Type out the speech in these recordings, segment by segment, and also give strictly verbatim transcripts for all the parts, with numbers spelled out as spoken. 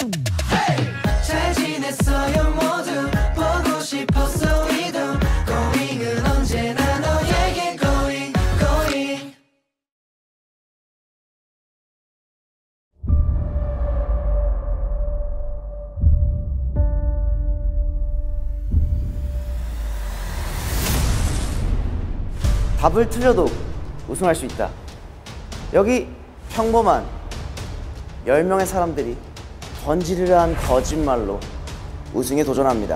잘 지냈어요 모두 보고 싶었어 이도 고잉은 언제나 너에게 고잉 고잉. 답을 틀려도 우승할 수 있다. 여기 평범한 열 명의 사람들이 번지르르한 거짓말로 우승에 도전합니다.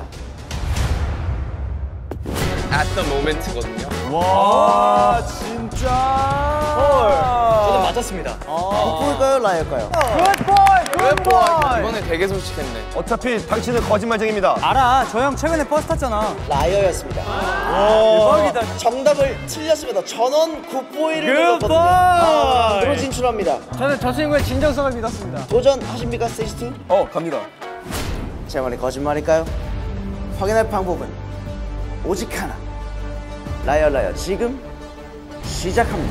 At the moment거든요. 와, 진짜. 헐. 저는 맞았습니다. 굿보일까요? 라이어일까요? 굿보이! 굿보이! 이번에 되게 솔직했네. 어차피 당신은 거짓말쟁입니다. 알아. 저 형 최근에 버스 탔잖아. 라이어였습니다. 대박이다. 정답을 틀렸습니다. 전원 굿보이를 눌렀거든요. 다음으로 진출합니다. 저는 저 친구의 진정성을 믿었습니다. 도전하십니까, 스테이지 투? 어, 갑니다. 제 말이 거짓말일까요? 확인할 방법은 오직 하나. 라이어 라이어 지금 시작합니다.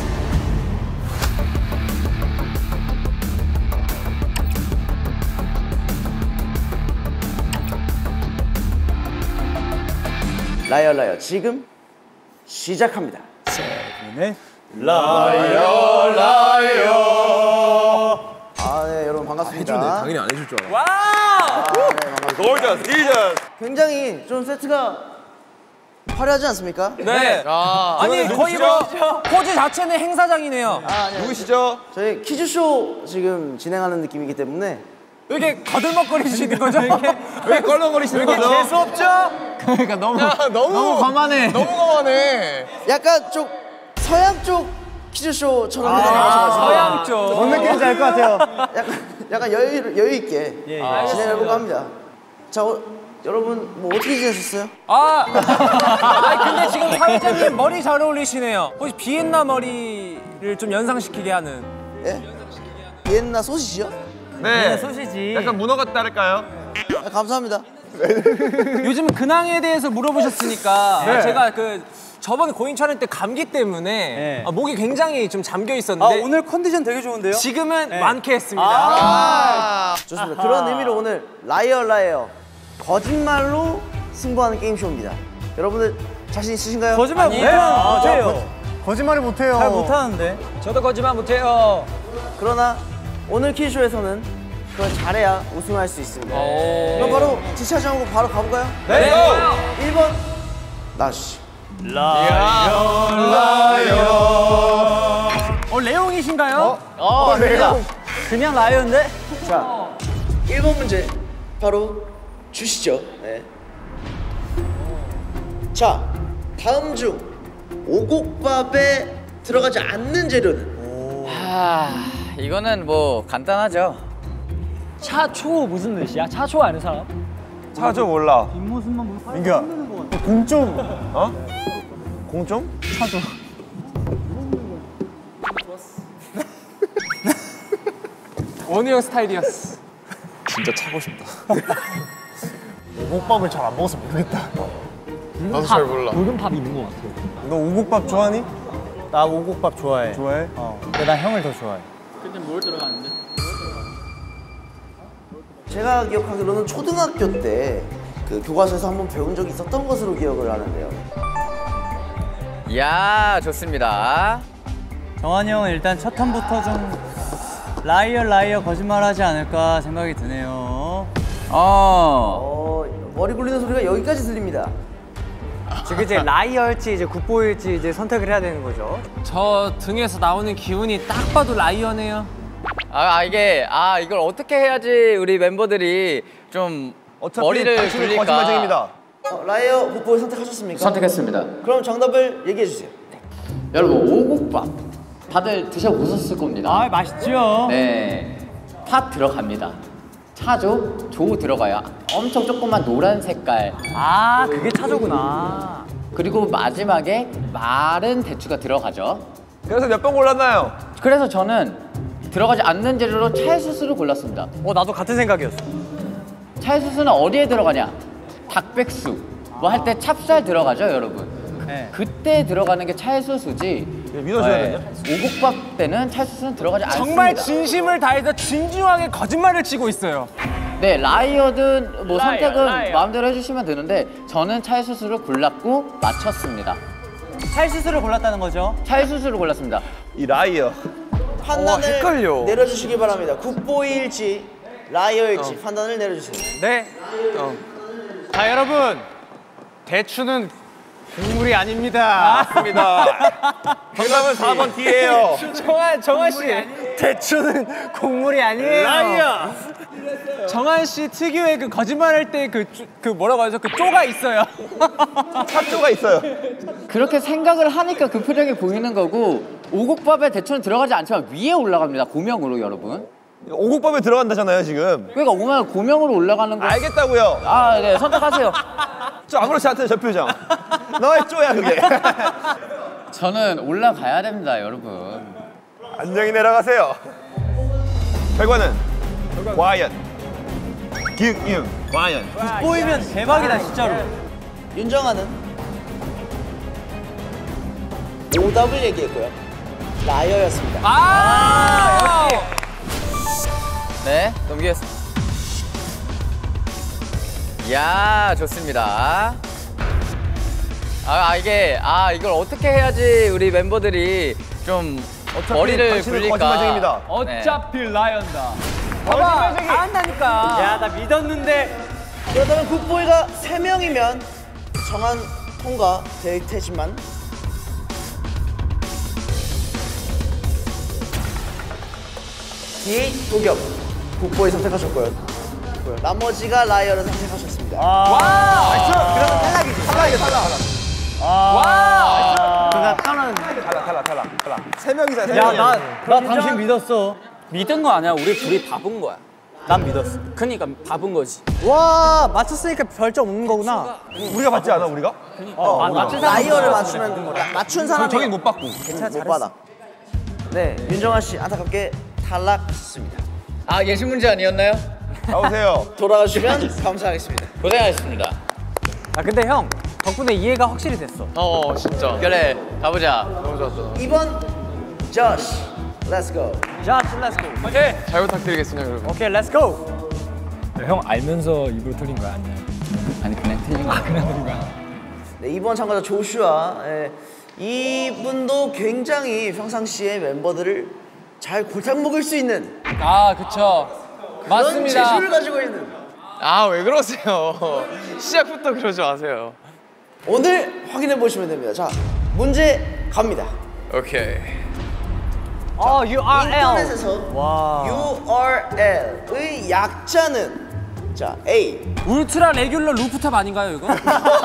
라이어 라이어 지금 시작합니다. 네. 라이어, 라이어. 아, 네, 여러분 반갑습니다. 당연히 안 해줄 줄 알아. 와우! 아, 네, 반갑습니다. gorgeous, gorgeous. 굉장히 좀 세트가 화려하지 않습니까? 네. 아, 아니 거의 뭐 포즈 자체는 행사장이네요. 아, 네. 누구시죠? 저희 퀴즈쇼 지금 진행하는 느낌이기 때문에 왜 이렇게 거들먹거리시는 거죠? 이렇게 왜 껄렁거리시는 거죠? 재수 없죠? 그러니까 너무 야, 너무 너무 거만해. 너무 거만해. 약간 좀 서양 쪽 퀴즈쇼처럼 진행하셔가지고 아, 서양 쪽. 뭔 느낌인지 알 것 같아요. 약간, 약간 여유, 여유 있게 예, 예. 아, 진행해볼까 합니다. 자, 어, 여러분 뭐 어떻게 지내셨어요? 아, 아니 근데 지금 사회자님 머리 잘 어울리시네요. 혹시 비엔나 머리를 좀 연상시키게 하는. 예? 비엔나 소시지요? 네. 소시지. 약간 문어 같다 할까요? 아, 감사합니다. 요즘 근황에 대해서 물어보셨으니까 네. 제가 그 저번에 고인 촬영 때 감기 때문에 네. 아, 목이 굉장히 좀 잠겨 있었는데 오늘 컨디션 되게 좋은데요? 지금은 네. 완쾌했습니다. 아. 좋습니다. 그런 의미로 오늘 라이어 라이어 거짓말로 승부하는 게임쇼입니다. 여러분들 자신 있으신가요? 거짓말 아니에요. 못해요. 아, 못해요. 저 거짓말을 못해요. 잘 못하는데. 저도 거짓말 못해요. 그러나 오늘 퀴즈쇼에서는 그걸 잘해야 우승할 수 있습니다. 그럼 바로 지체하지 않고 바로 가볼까요? 네. 일 번 나씨. 어 레옹이신가요? 어, 내가. 그냥 라이언데? 자, 일 번 문제 바로 주시죠. 네. 자, 다음 중 오곡밥에 들어가지 않는 재료는? 아, 이거는 뭐 간단하죠. 차초 무슨 뜻이야? 차초 아는 사람? 차저 몰라. 뒷모습만 보고 민규야. 공점. 어? 공점? 차초. 원우 형 스타일이었어. 진짜 차고 싶다. 오곡밥을 잘 안 먹어서 모르겠다. 나도 잘 몰라. 붉은 팝이 있는 것 같아. 너 오곡밥 좋아하니? 나 오곡밥 좋아해. 좋아해? 어. 근데 나 형을 더 좋아해. 제가 기억하기로는 초등학교 때 그 교과서에서 한번 배운 적이 있었던 것으로 기억을 하는데요. 이야, 좋습니다. 정한이 형은 일단 첫 턴부터 좀 라이어 라이어 거짓말하지 않을까 생각이 드네요. 어. 어, 머리 굴리는 소리가 여기까지 들립니다. 지금 이제 라이어일지 이제 굿보일지 이제 선택을 해야 되는 거죠. 저 등에서 나오는 기운이 딱 봐도 라이어네요. 아, 아, 이게 아 이걸 어떻게 해야지 우리 멤버들이 좀 어차피 머리를 당신은 굴릴까? 거짓말쟁입니다. 어, 라이어 굿보이 선택하셨습니까? 선택했습니다. 그럼 정답을 얘기해 주세요. 여러분, 오곡밥 다들 드셔보셨을 겁니다. 아 맛있죠. 네, 팥 들어갑니다. 차조, 조 들어가요. 엄청 조그만 노란 색깔. 아 그게 차조구나. 그리고 마지막에 마른 대추가 들어가죠. 그래서 몇 번 골랐나요? 그래서 저는 들어가지 않는 재료로 찰수수를 골랐습니다. 어 나도 같은 생각이었어. 찰수수는 어디에 들어가냐? 닭백숙 뭐 할 때 찹쌀 들어가죠, 여러분. 네. 그때 들어가는 게 찰수수지. 믿어줘야 되냐? 오곡밥 때는 찰수수는 들어가지 않습니다. 정말 진심을 다해서 진중하게 거짓말을 치고 있어요. 네, 라이어든 뭐 라이어, 선택은 라이어. 마음대로 해주시면 되는데 저는 찰수수를 골랐고 맞췄습니다. 찰수수를 골랐다는 거죠? 찰수수를 골랐습니다. 이 라이어. 판단을 헷갈려. 내려주시기 바랍니다. 굿보이일지 라이어일지 판단을 내려주세요. 네. 자 여러분 대추는 곡물이 아닙니다. 맞습니다. 정답은 사 번 D예요. 정한 정한 씨 대추는 곡물이 아니에요. 라이어. 정한 씨 특유의 그 거짓말할 때 그 그 뭐라고 하죠? 그 쪼가 있어요. 팥조가 있어요. 그렇게 생각을 하니까 그 표정이 보이는 거고 오곡밥에 대추는 들어가지 않지만 위에 올라갑니다. 고명으로 여러분. 오곡밥에 들어간다잖아요 지금. 그러니까 오면 고명으로 올라가는 거. 알겠다고요. 아, 네, 선택하세요. 저 아무렇지 않대요 저 표정. 너의 쪼야 그게. 저는 올라가야 됩니다, 여러분. 안녕히 내려가세요. 결과는 과연. 기응 이응 과연. 굿보이면 대박이다 진짜로. 윤정아는 오답을 얘기했고요. 라이어였습니다. 아, 역시. 네, 넘기겠습니다. 야, 좋습니다. 아, 아, 이게 아 이걸 어떻게 해야지 우리 멤버들이 좀 머리를 당신은 굴릴까? 거짓말쟁입니다. 어차피 라이언다. 봐봐, 다 한다니까. 야 나 믿었는데. 그렇다면 굿보이가 세 명이면 정한 통과 될 테지만 디에이치 도겸 굿보이 선택하셨고요. 나머지가 라이어를 선택하셨습니다. 그러면 탈락이지. 탈락이야 탈락. 그가 타는. 탈락 탈락 탈락 탈락. 세 명이잖아. 세 야나 명이야. 나 당신 믿었어. 믿은 거 아니야. 우리 둘이 바본 거야. 난 믿었어. 그러니까 바본 거지. 와 맞췄으니까 별점 없는 거구나. 우리가 받지 않아 우리가? 어, 우리가. 맞춘 사람 라이어를 맞추면 라- 맞춘 사람이 저긴 못 받고. 못 받아. 네, 윤정아 씨 안타깝게 탈락했습니다. 아, 예시 문제 아니었나요? 나오세요. 돌아가 주시면 감사하겠습니다. 고생하셨습니다. 아 근데 형 덕분에 이해가 확실히 됐어. 어 진짜. 그래, 가보자. 너무 좋았잖아. 이 번 저시, 렛츠 고. 자, 렛츠 고. 오케이. 잘 부탁드리겠습니다 여러분. 오케이, 렛츠 고. 형 알면서 입으로 틀린 거야 아니야? 아니, 그냥 틀린 거. 네, 이번 참가자 조슈아. 예, 이분도 굉장히 평상시에 멤버들을 잘 골탕 먹일 수 있는 아 그쵸. 그런 재주를 가지고 있는. 아 왜 그러세요? 시작부터 그러지 마세요. 오늘 확인해 보시면 됩니다. 자, 문제 갑니다. 오케이. 어, 유알엘. 인터넷에서 와. 유알엘의 약자는 자 A. 울트라 레귤러 루프탑 아닌가요 이거?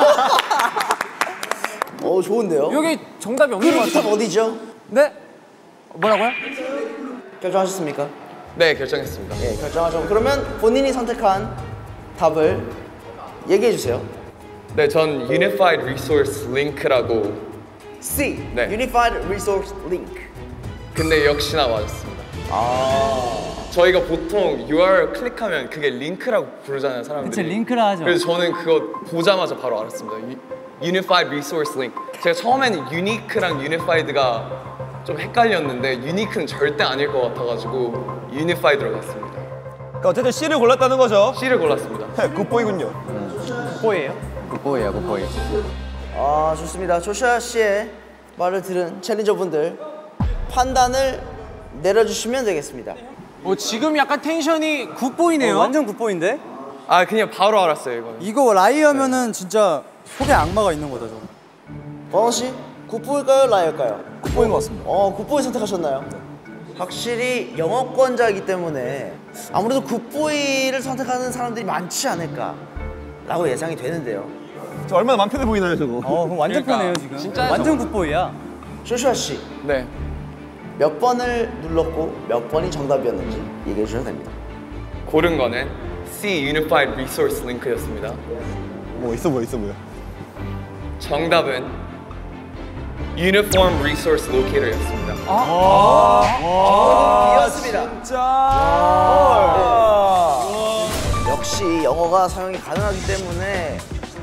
어 좋은데요. 여기 정답이 그 없는 것 루프탑 같아. 어디죠? 네? 뭐라고요? 결정하셨습니까? 네 결정했습니다. 예, 결정하죠. 그러면 본인이 선택한 답을 얘기해 주세요. 네, 전 Unified Resource Link라고. C. 네. Unified Resource Link. 근데 역시나 맞았습니다. 저희가 보통 유알엘 클릭하면 그게 링크라고 부르잖아요, 사람들이. 그치, 링크라 하죠. 그래서 저는 그거 보자마자 바로 알았습니다. 유, Unified Resource Link. 제가 처음에는 Unique랑 Unified가 좀 헷갈렸는데 유니크는 절대 아닐 것 같아가지고 Unified로 갔습니다. 그러니까 어쨌든 C를 골랐다는 거죠. C를 골랐습니다. 굿보이군요. 보이에요? 굿보이야, 굿보이. 아 좋습니다. 조슈아 씨의 말을 들은 챌린저분들 판단을 내려주시면 되겠습니다. 어 지금 약간 텐션이 굿보이네요. 어, 완전 굿보인데? 아 그냥 바로 알았어요 이거는. 이거 라이어면은 진짜 속에 악마가 있는 거다 저거. 버너 씨, 굿보일까요, 라이어일까요? 굿보인 것 같습니다. 어, 굿보이 선택하셨나요? 확실히 영어권자이기 때문에 아무래도 굿보이를 선택하는 사람들이 많지 않을까라고 예상이 되는데요. 저 얼마나 맘 편해 보이나요 저거? 어 그럼 완전 그러니까, 편해요 지금. 진짜 완전 저거. 굿보이야. 조슈아 씨, 네. 몇 번을 눌렀고 몇 번이 정답이었는지 얘기해 주셔도 됩니다. 고른 거는 C Unified Resource Link였습니다. 뭐 있어 보여 있어 보여. 정답은 Uniform Resource Locator였습니다. 이었습니다. 네. 역시 영어가 사용이 가능하기 때문에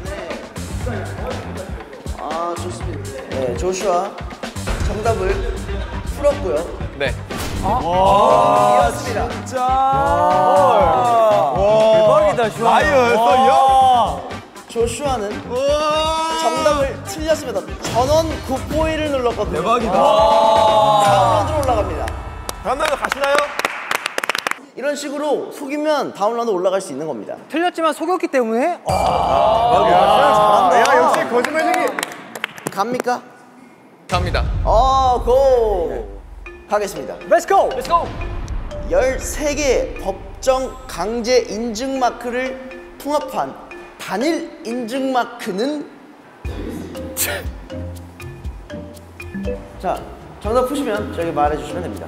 아 좋습니다. 네, 조슈아 정답을 풀었고요. 네. 이었습니다. 와 좋아요, 좋아요. 라이어였어요? 조슈아는 정답을 틀렸습니다. 전원 굿보이를 눌렀거든요. 대박이다. 다음 라운드로 올라갑니다. 다음 라운드 가시나요? 이런 식으로 속이면 다음 라운드 올라갈 수 있는 겁니다. 틀렸지만 속였기 때문에 잘한다. 야, 역시 거짓말쟁이. 갑니까? 갑니다. 어, 고! 가겠습니다. Let's go! Let's go! 열세 개 법정 강제 인증 마크를 통합한 단일 인증 마크는 자, 정답 푸시면 저에게 말해 주시면 됩니다.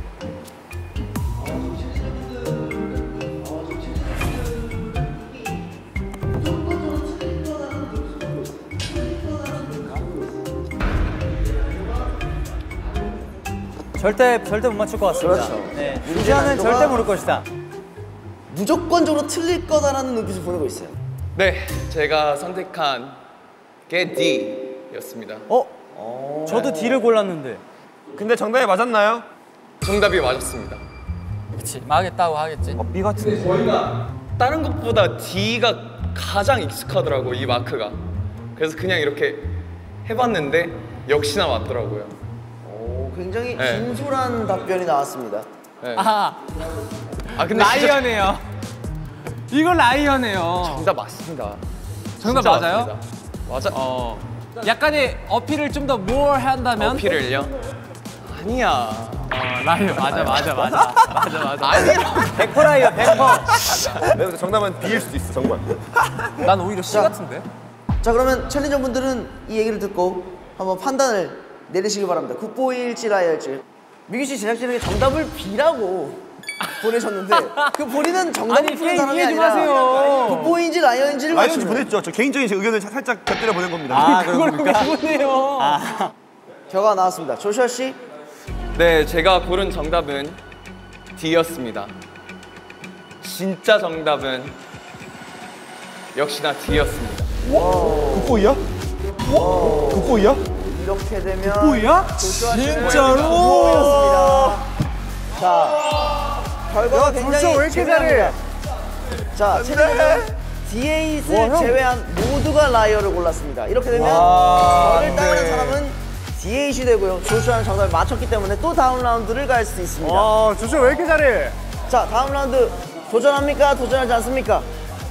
절대 절대 못 맞출 것 같습니다. 그렇죠. 네. 문제는 유지하는 또한 절대 모를 것이다. 무조건적으로 틀릴 거다라는 눈빛을 보내고 있어요. 네, 제가 선택한 게 D였습니다. 어? 저도 D를 골랐는데. 근데 정답이 맞았나요? 정답이 맞았습니다. 그치, 망했다고 하겠지. 어, B 같은데. 저희가 다른 것보다 D가 가장 익숙하더라고, 이 마크가. 그래서 그냥 이렇게 해봤는데 역시나 맞더라고요. 오, 굉장히 네. 진솔한 답변이 나왔습니다. 네. 아, 아 근데 진짜 라이어네요. 이건 라이어네요. 정답 맞습니다. 정답 진짜 맞아요? 맞습니다. 맞아. 어. 약간의 어필을 좀 더 more 한다면? 어필을요? 아니야. 어, 라이어. 맞아, 맞아, 맞아. 맞아, 맞아. 아니야. 백 퍼센트 라이어, 백 퍼센트. 내가 정답은 B일 수도 있어, 정말. 난 오히려 C 같은데? 자, 그러면 챌린저분들은 이 얘기를 듣고 한번 판단을 내리시기 바랍니다. 굿보이일지 라이어일지. 미규 씨 제작진에게 정답을 B라고 보내셨는데 그 본인은 정답을 아니, 푸는 사람이 이해 좀 아니라 하세요. 굿보이인지 라이어인지를 라이언즈 맞추는 보냈죠. 저 개인적인 제 의견을 사- 살짝 곁들여 보낸 겁니다. 아, 그걸 왜 그렇습니까? 보내요? 결과가 나왔습니다. 조슈아 씨, 네, 제가 고른 정답은 D였습니다. 진짜 정답은 역시나 D였습니다. 굿보이야? 굿보이야? 이렇게 되면 뭐야? 조슈아 씨는 진짜로? 굿보이였습니다. 자, 결과가 굉장히 왜 이렇게 재미납니다. 자, 챌린저는 디에잇을 제외한 모두가 라이어를 골랐습니다. 이렇게 되면 저를 따르는 사람은 디에잇이 되고요. 조슈아는 정답을 맞췄기 때문에 또 다음 라운드를 갈 수 있습니다. 아, 조슈아 왜 이렇게 잘해? 자, 다음 라운드 도전합니까? 도전하지 않습니까?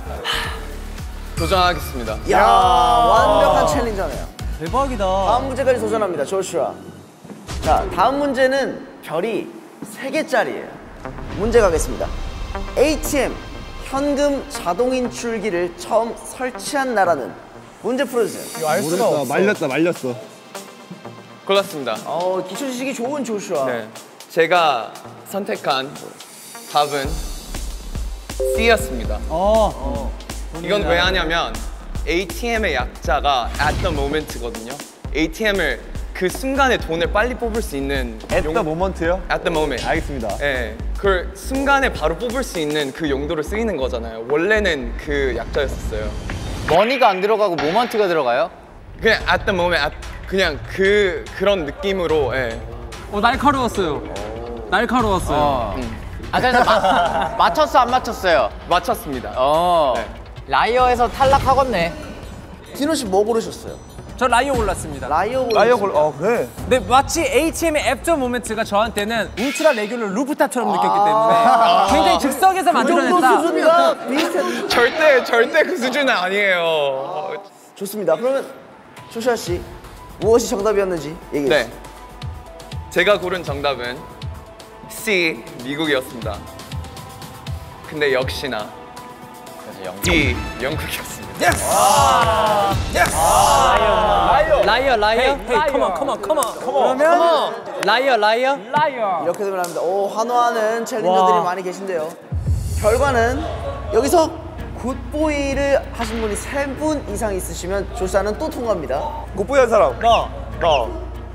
도전하겠습니다. 야, 완벽한 챌린저네요. 대박이다. 다음 문제까지 도전합니다. 조슈아. 자, 다음 문제는 별이 세 개짜리예요. 문제 가겠습니다. 에이티엠 현금 자동 인출기를 처음 설치한 나라는? 문제 풀어주세요. 알 수가 없어. 말렸다, 말렸어. 골랐습니다. 어, 기초 지식이 좋은 조슈아. 네, 제가 선택한 답은 C였습니다. 어. 이건 왜 하냐면 에이티엠의 약자가 at the moment거든요. 에이티엠을 그 순간에 돈을 빨리 뽑을 수 있는 at the moment요? at the moment. 알겠습니다. 네, 그걸 순간에 바로 뽑을 수 있는 그 용도로 쓰이는 거잖아요. 원래는 그 약자였었어요. 머니가 안 들어가고 모먼트가 들어가요? 그냥 at the moment, at, 그냥 그 그런 느낌으로. 예. 어, 날카로웠어요. 날카로웠어요. 어. 아 그래서 마, 맞췄어 안 맞췄어요? 맞췄습니다. 어. 네. 라이어에서 탈락하겠네. 디노 씨 뭐 고르셨어요? 저 라이어 골랐습니다. 라이어 고르셨어요. 라이어 골, 어, 그래. 근데 마치 에이티엠의 애프터 모멘트가 저한테는 울트라 레귤러 루프탑처럼 느꼈기 때문에 굉장히 즉석에서 그 정도 만들어냈다. 수준과 비슷해. 절대 절대 그 수준은 아니에요. 좋습니다. 그러면 조슈아 씨 무엇이 정답이었는지 얘기해 주세요. 네, 제가 고른 정답은 C, 미국이었습니다. 근데 역시나 D, 영국이었습니다. 라이어, 라이어. 헤이, 컴온, 컴온, 컴온. 그러면 라이어, 라이어. 라이어. 이렇게 되면 합니다. 오, 환호하는 챌린저들이 와. 많이 계신데요. 결과는 여기서 굿보이를 하신 분이 세 분 이상 있으시면 조슈아는 또 통과합니다. 굿보이 한 사람. 나. 나.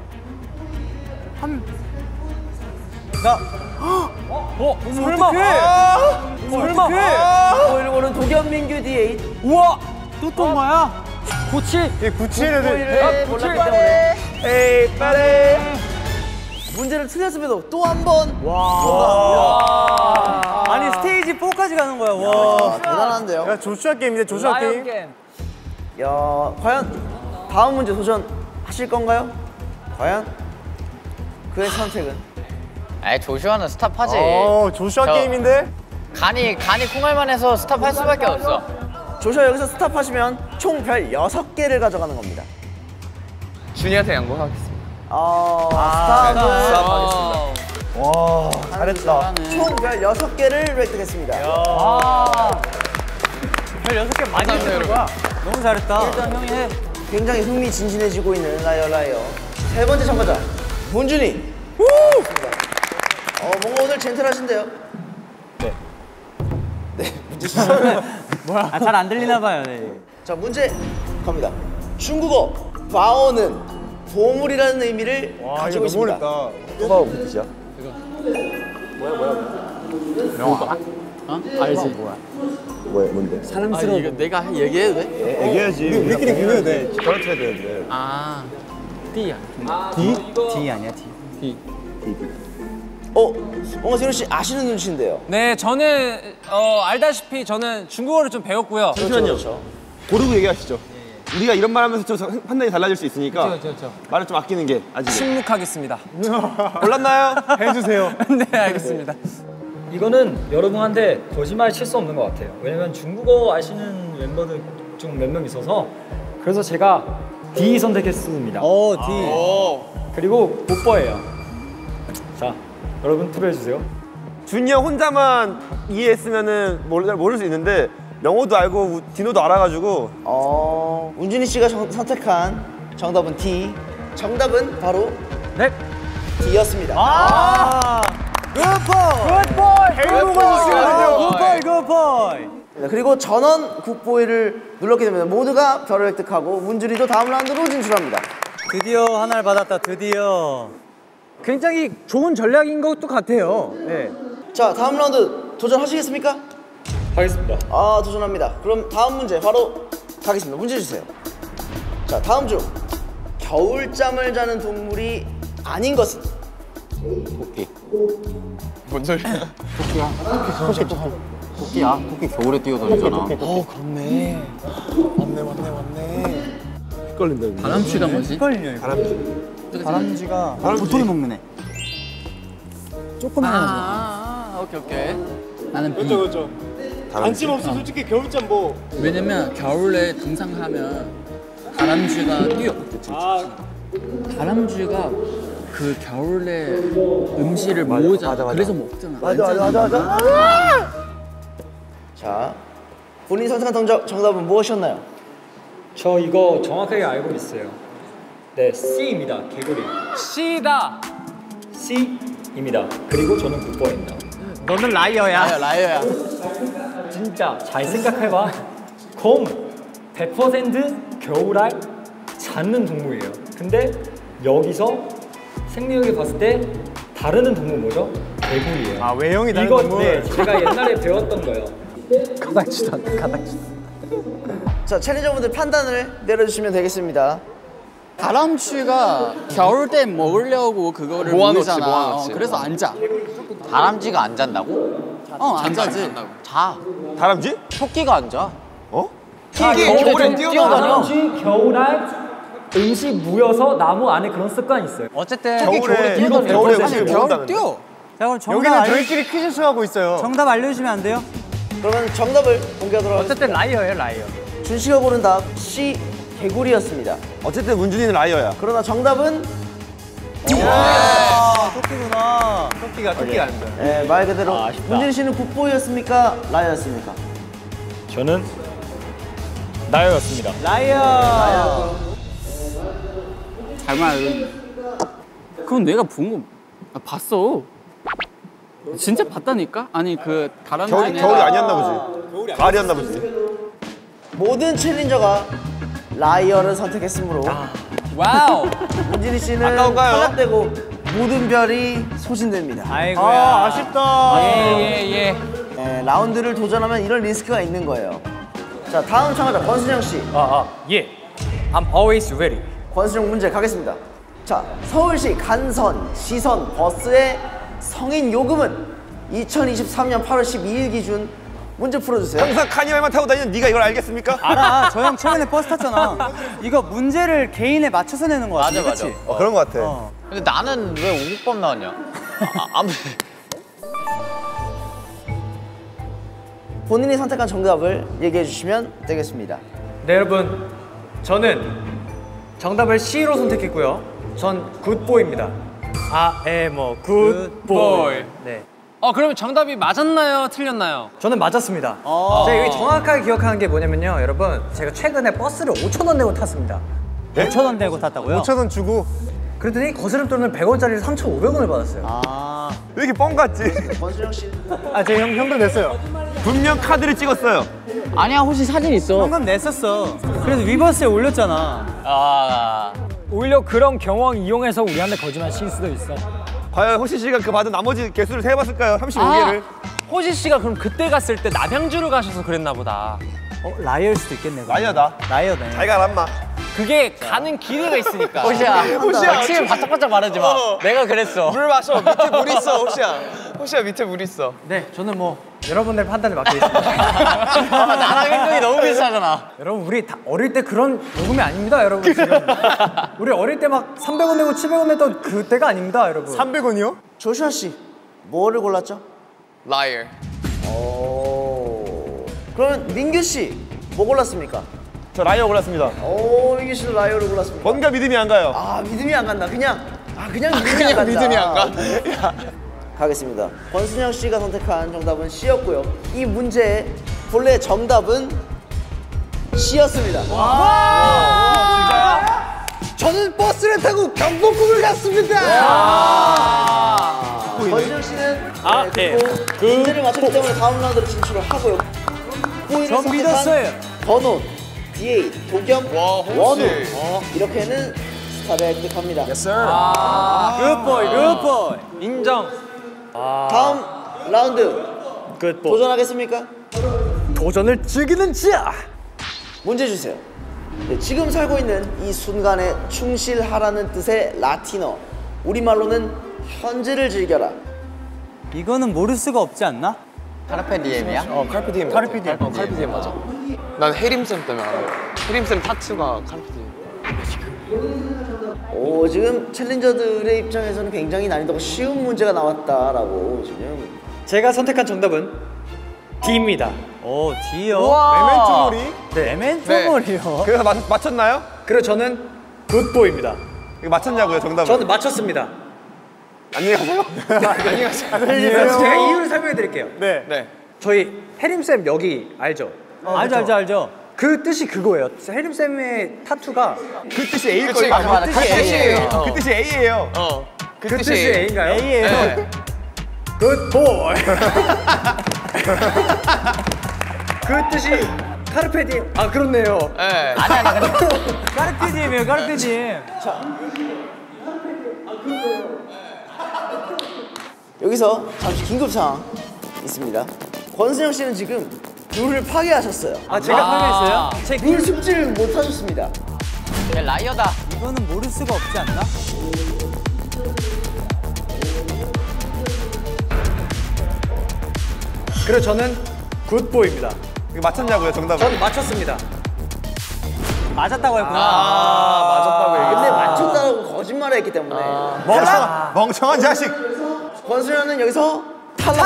어, 설마. 설마. 굿보이를 고른 도겸민규 디에잇. 우와, 또 통과야? 고치. 이 구치를 굿보이를 골랐기 때문에 에이, 빠레. 문제를 틀렸음에도 또 한 번 아니 스테이지 이십사까지 가는 거야. 와. 아, 대단한데요. 야, 조슈아 게임인데, 조슈아 게임. 야, 과연 다음 문제 도전하실 건가요? 과연 그의 선택은? 에 조슈아는 스탑하지. 어, 조슈아 저- 게임인데? 간이 간이 콩알만 해서 스탑할 수밖에 없어. 조슈아 여기서 스탑하시면 총 별 여섯 개를 가져가는 겁니다. 준이한테 양보하겠습니다. 어, 스탑을 스탑하겠습니다. 와, 잘했다. 총 별 여섯 개를 획득했습니다. 별 여섯 개 많이 했는 거야. 너무 잘했다. 일단 형이 해. 굉장히 흥미진진해지고 있는 라이어 라이어. 세 번째 참가자 문준이. 반갑습니다. 어, 뭔가 오늘 젠틀하신데요? 네. 네, 문제 씨. 뭐야? 아, 잘 안 들리나 봐요. 네. 자, 문제 갑니다. 중국어 바오는 보물이라는 의미를 와, 가지고 이거 너무 있습니다. 어렵다. 또가 무슨 뜻이야? 알지. 뭐야, 뭔데? 사랑스러워. 아, 이거 내가 얘기해도 돼? 얘기해야지. 우리끼리 공유해야 돼. 저한테 해야 되는데. 아, 띠야. D 아니야 D. 어, 뭔가 세훈 씨 아시는 눈치인데요. 네, 저는 어, 알다시피 저는 중국어를 좀 배웠고요. 잠시만요. 그렇죠. 고르고 얘기하시죠. 우리가 이런 말 하면서 좀 판단이 달라질 수 있으니까 그렇죠, 그렇죠. 말을 좀 아끼는 게 아직. 침묵하겠습니다. 골랐나요? 해주세요. 네, 알겠습니다. 이거는 여러분한테 거짓말 칠 수 없는 것 같아요. 왜냐면 중국어 아시는 멤버들 좀 몇 명 있어서 그래서 제가 D 선택했습니다. 어 D. 그리고 뽀뽀예요. 자, 여러분 투표해 주세요. 준이 형 혼자만 이해했으면은 모를, 모를 수 있는데 영어도 알고 우- 디노도 알아가지고 어, 운준이 씨가 정- 선택한 정답은 D. 정답은 바로 네. D였습니다. 아. 굿보이. 굿보이. 굿보이. 굿보이. 네, 그리고 전원 굿보이를 눌렀기 때문에 모두가 별을 획득하고 문준이도 다음 라운드로 진출합니다. 드디어 하나를 받았다. 드디어. 굉장히 좋은 전략인 것도 같아요. 네. 자, 다음 라운드 도전하시겠습니까? 하겠습니다. 아, 도전합니다. 그럼 다음 문제 바로 가겠습니다. 문제 주세요. 자, 다음 중 겨울잠을 자는 동물이 아닌 것은? 뭔 소리야? 토끼야. 토끼 겨울에 뛰어다니잖아. 어, 그렇네. 맞네, 맞네, 맞네. 헷갈린다. 이거. 바람쥐가 뭐지? 헷갈리냐 이거. 다람쥐. 다람쥐가 다람쥐. 도토리 먹는 애. 조그만 애. 아, 아, 오케이 오케이. 나는 B. 그렇죠. 관심 없어. 솔직히 겨울잠 뭐. 왜냐면 겨울에 등산하면 다람쥐가 뛰어. 다람쥐가 그 겨울에 음식을 모으잖아. 맞아, 맞아. 그래서 먹잖아. 맞아, 맞아, 맞아, 맞아. 자, 본인이 선택한 정답, 정답은 무엇이었나요? 저 이거 정확하게 알고 있어요. 네, C입니다. 개구리. C다. C입니다. 그리고 저는 굿보이입니다. 너는 라이어야. 라이어야. 진짜 잘 생각해봐. 곰 백 퍼센트 겨울알 찾는 동물이에요. 근데 여기서 생리학에 봤을 때 다르는 동물 뭐죠? 개구리예요. 아, 외형이 다른 이거 동물. 네, 제가 옛날에 배웠던 거예요. 가닥치다. 가닥치다. 자, 챌린저분들 판단을 내려주시면 되겠습니다. 다람쥐가 겨울 때 먹으려고 그거를 모아놓지, 모으잖아. 모아놓지. 어, 그래서 안 자. 다람쥐가 안 잔다고? 어, 안 자지. 자. 다람쥐? 토끼가 안 자. 어? 이게 겨울에 겨울에 좀 뛰어다녀. 뛰어다녀. 다람쥐 겨울알 음식 무여서 나무 안에 그런 습관이 있어요. 어쨌든 겨울에 이거 겨울에 겨울에 음식을 겨울 먹는다는데? 뛰어. 자 그럼 정답 여기는 알려 저희끼리 퀴즈쇼 하고 있어요. 정답 알려주시면 안 돼요? 그러면 정답을 공개하도록 하겠습니다. 어쨌든 라이어예요, 라이어. 준 씨가 고른 답 C, 개구리였습니다. 어쨌든 문준이는 라이어야. 그러나 정답은 아 토끼구나. 토끼가 토끼가 아닌데. 예, 말 그대로 문진 씨는 굿보이였습니까? 라이어였습니까? 저는 나였습니다. 라이어. 잘말. 그건 내가 본 거. 아, 봤어. 진짜 봤다니까? 아니 그 다람쥐. 겨울 겨울이 아니었나 보지. 가을이었나 보지. 모든 챌린저가 라이어를 선택했으므로 와우. 문진이 씨는 아까운가요? 탈락되고 모든 별이 소진됩니다. 아이고야. 아, 아쉽다. 예예 예. 예, 라운드를 도전하면 이런 리스크가 있는 거예요. 자, 다음 참가자 권순영 씨. 아, 아, 예. I'm always ready. 권순영 문제 가겠습니다. 자, 서울시 간선, 시선, 버스의 성인 요금은 이천이십삼 년 팔월 십이일 기준 문제 풀어주세요. 항상 카니발만 타고 다니는 네가 이걸 알겠습니까? 알아. 저 형 최근에 버스 탔잖아. 이거 문제를 개인에 맞춰서 내는 거 같아. 맞아, 맞아. 그치? 어, 그런 거 같아. 어. 근데 나는 왜 오국법 나왔냐? 아, 아무튼 본인이 선택한 정답을 얘기해 주시면 되겠습니다. 네 여러분, 저는 정답을 C로 선택했고요. 전 굿보이입니다. I am a good boy. 네. 어 그러면 정답이 맞았나요? 틀렸나요? 저는 맞았습니다. 제가 여기 정확하게 기억하는 게 뭐냐면요, 여러분, 제가 최근에 버스를 오천 원 내고 탔습니다. 오천 원 내고 탔다고요? 오천 원 주고 그랬더니 거스름 돈을 백 원짜리를 삼천오백 원을 받았어요. 아, 왜 이렇게 뻥 같지? 권수영 씨. 아, 제 형, 형도 냈어요. 분명 카드를 찍었어요. 아니야 혹시 사진 있어. 현금 냈었어. 그래서 위버스에 올렸잖아. 아 오히려 그런 경험 이용해서 우리한테 거짓말 칠 수도 있어. 과연 호시 씨가 그 받은 나머지 개수를 세봤을까요? 삼십오 개를. 호시 씨가 그럼 그때 갔을 때 남양주를 가셔서 그랬나 보다. 어, 라이어일 수도 있겠네. 그럼. 라이어다. 라이어네. 자기가 람마. 그게 가는 길이가 있으니까. 호시야 호시야 지금 바짝바짝 말하지 마. 내가 그랬어. 물 마셔. 밑에 물 있어, 호시야. 호시야 밑에 물 있어. 네, 저는 뭐 여러분들 판단에 맡기겠습니다. 아, 나랑 행동이 너무 비슷하잖아. 여러분, 우리 다 어릴 때 그런 요금이 아닙니다, 여러분. 지금 우리 어릴 때 막 삼백 원 내고 칠백 원 냈던 그때가 아닙니다, 여러분. 삼백 원이요? 조슈아 씨, 뭐를 골랐죠? Liar. 오. 그러면 민규 씨, 뭐 골랐습니까? 저 라이어 골랐습니다. 오, 민규 씨도 라이어를 골랐습니다. 뭔가 믿음이 안 가요. 아, 믿음이 안 간다. 그냥 아, 그냥 믿음이 그냥 안 간다. 믿음이 안 가? 가겠습니다. 권순영 씨가 선택한 정답은 C였고요. 이 문제의 본래 정답은 C였습니다. 저는 버스를 타고 경복궁을 갔습니다. 권순영 씨는 아, 네, 그리고 문제를 맞췄기 때문에 다음 라운드로 진출을 하고요. 전 믿었어요. 번호, 디에이, 도겸, 와, 홍 원우 씨. 이렇게는 스타를 획득합니다. 굿보이, 굿보이. 인정. 다음 라운드 도전하겠습니까? 도전을 즐기는 자. 문제 주세요. 네, 지금 살고 있는 이 순간에 충실하라는 뜻의 라틴어, 우리말로는 현재를 즐겨라. 이거는 모를 수가 없지 않나? 카르페 디엠이야? 어, 칼피 디엠. 칼피 디엠. 어, 칼피 디엠 맞아. 난 해림쌤 때문에 알아. 해림쌤 타투가 칼피 디엠. 오, 지금 챌린저들의 입장에서는 굉장히 난이도가 쉬운 문제가 나왔다라고 지금. 제가 선택한 정답은 D입니다. 오, D요. 메멘토 머리. 네. 메멘토 네. 머리요. 그래서 맞, 맞췄나요? 그리고 저는 굿보이입니다. 이거 맞췄냐고요, 정답을? 저는 맞췄습니다. 안녕히 가세요. 안녕히 가세요. 그래서 제가 이유를 설명해 드릴게요. 네. 네. 저희 혜림쌤 여기 알죠? 알죠, 알죠, 알죠. 그 뜻이 그거예요. 혜림쌤의 타투가 그 뜻이 A일 그치, 거예요. 맞아, 맞아. 그 뜻이에요. 그 뜻이 A예요. 어. 그, 그 뜻이 A인가요? A예요. 네. 굿보이. 그 뜻이 카르페디엠. 아, 그렇네요. 네. 까르피디엠이에요, 까르피디엠. 여기서 잠시 긴급 상황 있습니다. 권순영 씨는 지금 룰을 파괴하셨어요. 아, 제가 파괴했어요? 제 룰 숙지를 못 하셨습니다. 야, 라이어다. 이거는 모를 수가 없지 않나? 그리고 저는 굿보이입니다. 이거 맞췄냐고요, 정답을? 전 맞췄습니다. 맞았다고 했구나. 아, 맞았다고 얘기했어. 근데 맞췄다고 거짓말을 했기 때문에 멍청, 멍청한 자식. 권순영은 여기서 탈락.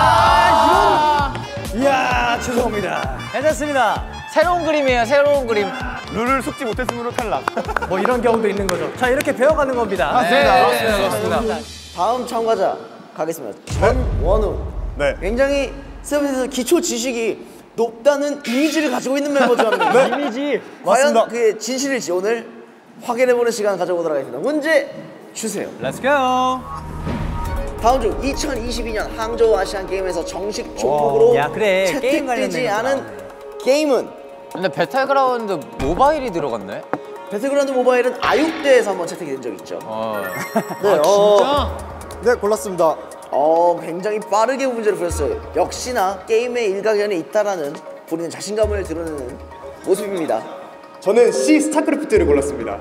이야, 죄송합니다. 괜찮습니다. 새로운 그림이에요. 새로운 그림. 룰을 숙지 못했으므로 탈락. 뭐 이런 경우도 있는 거죠. 자, 이렇게 배워가는 겁니다. 네, 그렇습니다. 그렇습니다. 다음 참가자 가겠습니다. 전원우. 네. 굉장히 세븐에서 기초 지식이 높다는 이미지를 가지고 있는 멤버 중 한 명입니다. 이미지. 과연 맞습니다. 그의 진실일지 오늘 확인해보는 시간 가져보도록 하겠습니다. 문제 주세요. Let's go. 다음 중 이천이십이 년 항저우 아시안 게임에서 정식 종목으로 야, 그래. 게임 관련된 채택되지 거구나. 않은 게임은 근데 배틀그라운드 모바일이 들어갔네? 배틀그라운드 모바일은 아육대에서 한번 채택이 된 적이 있죠. 어. 네, 어, 네, 골랐습니다. 어, 굉장히 빠르게 문제를 풀었어요. 역시나 게임의 일가견이 있다라는 본인의 자신감을 드러내는 모습입니다. 저는 C 스타크래프트를 골랐습니다.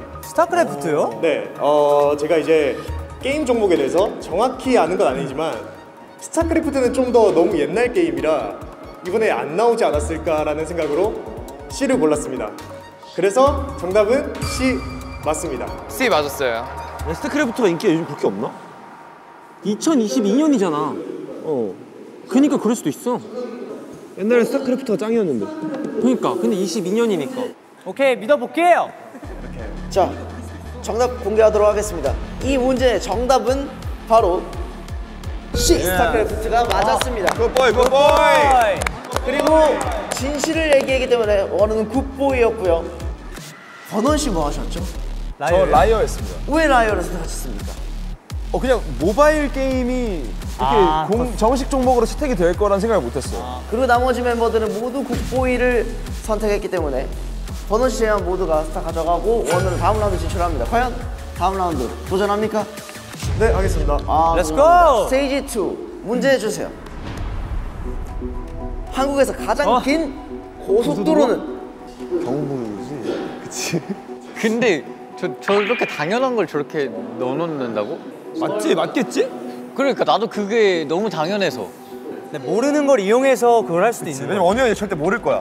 스타크래프트요? 네, 어 제가 이제 게임 종목에 대해서 정확히 아는 건 아니지만 스타크래프트는 좀 더 너무 옛날 게임이라 이번에 안 나오지 않았을까라는 생각으로 C를 골랐습니다. 그래서 정답은 C 맞습니다. C 맞았어요. 스타크래프트가 인기가 요즘 그렇게 없나? 이천이십이 년이잖아. 어. 그니까 그럴 수도 있어. 옛날에 스타크래프트가 짱이었는데. 그니까. 근데 이십이 년이니까. 오케이, 믿어볼게요. 자, 정답 공개하도록 하겠습니다. 이 문제의 정답은 바로 C, 스타크래프트가 맞았습니다. 굿보이, 굿보이! 그리고 진실을 얘기하기 때문에 원우는 굿보이였고요. 번원 씨 뭐 하셨죠? 저 라이어였습니다. 왜 라이어를 선택하셨습니까? 어 그냥 모바일 게임이 이렇게 아, 공, 정식 종목으로 채택이 될 거란 생각을 못했어요. 아, 그리고 나머지 멤버들은 모두 굿보이를 선택했기 때문에 번원 씨 제외한 모두가 스타 가져가고 원우는 다음 라운드 진출합니다. 과연 다음 라운드 도전합니까? 네, 하겠습니다. 아, Let's 도전합니다. go! 스테이지 이 문제 주세요. 한국에서 가장 어? 긴 고속도로는 경북이지. 그치. 근데 저 저렇게 당연한 걸 저렇게 넣어놓는다고? 맞지? 맞겠지? 그러니까 나도 그게 너무 당연해서. 근데 모르는 걸 이용해서 그걸 할 수도 있는 왜냐면 원우 형이 절대 모를 거야.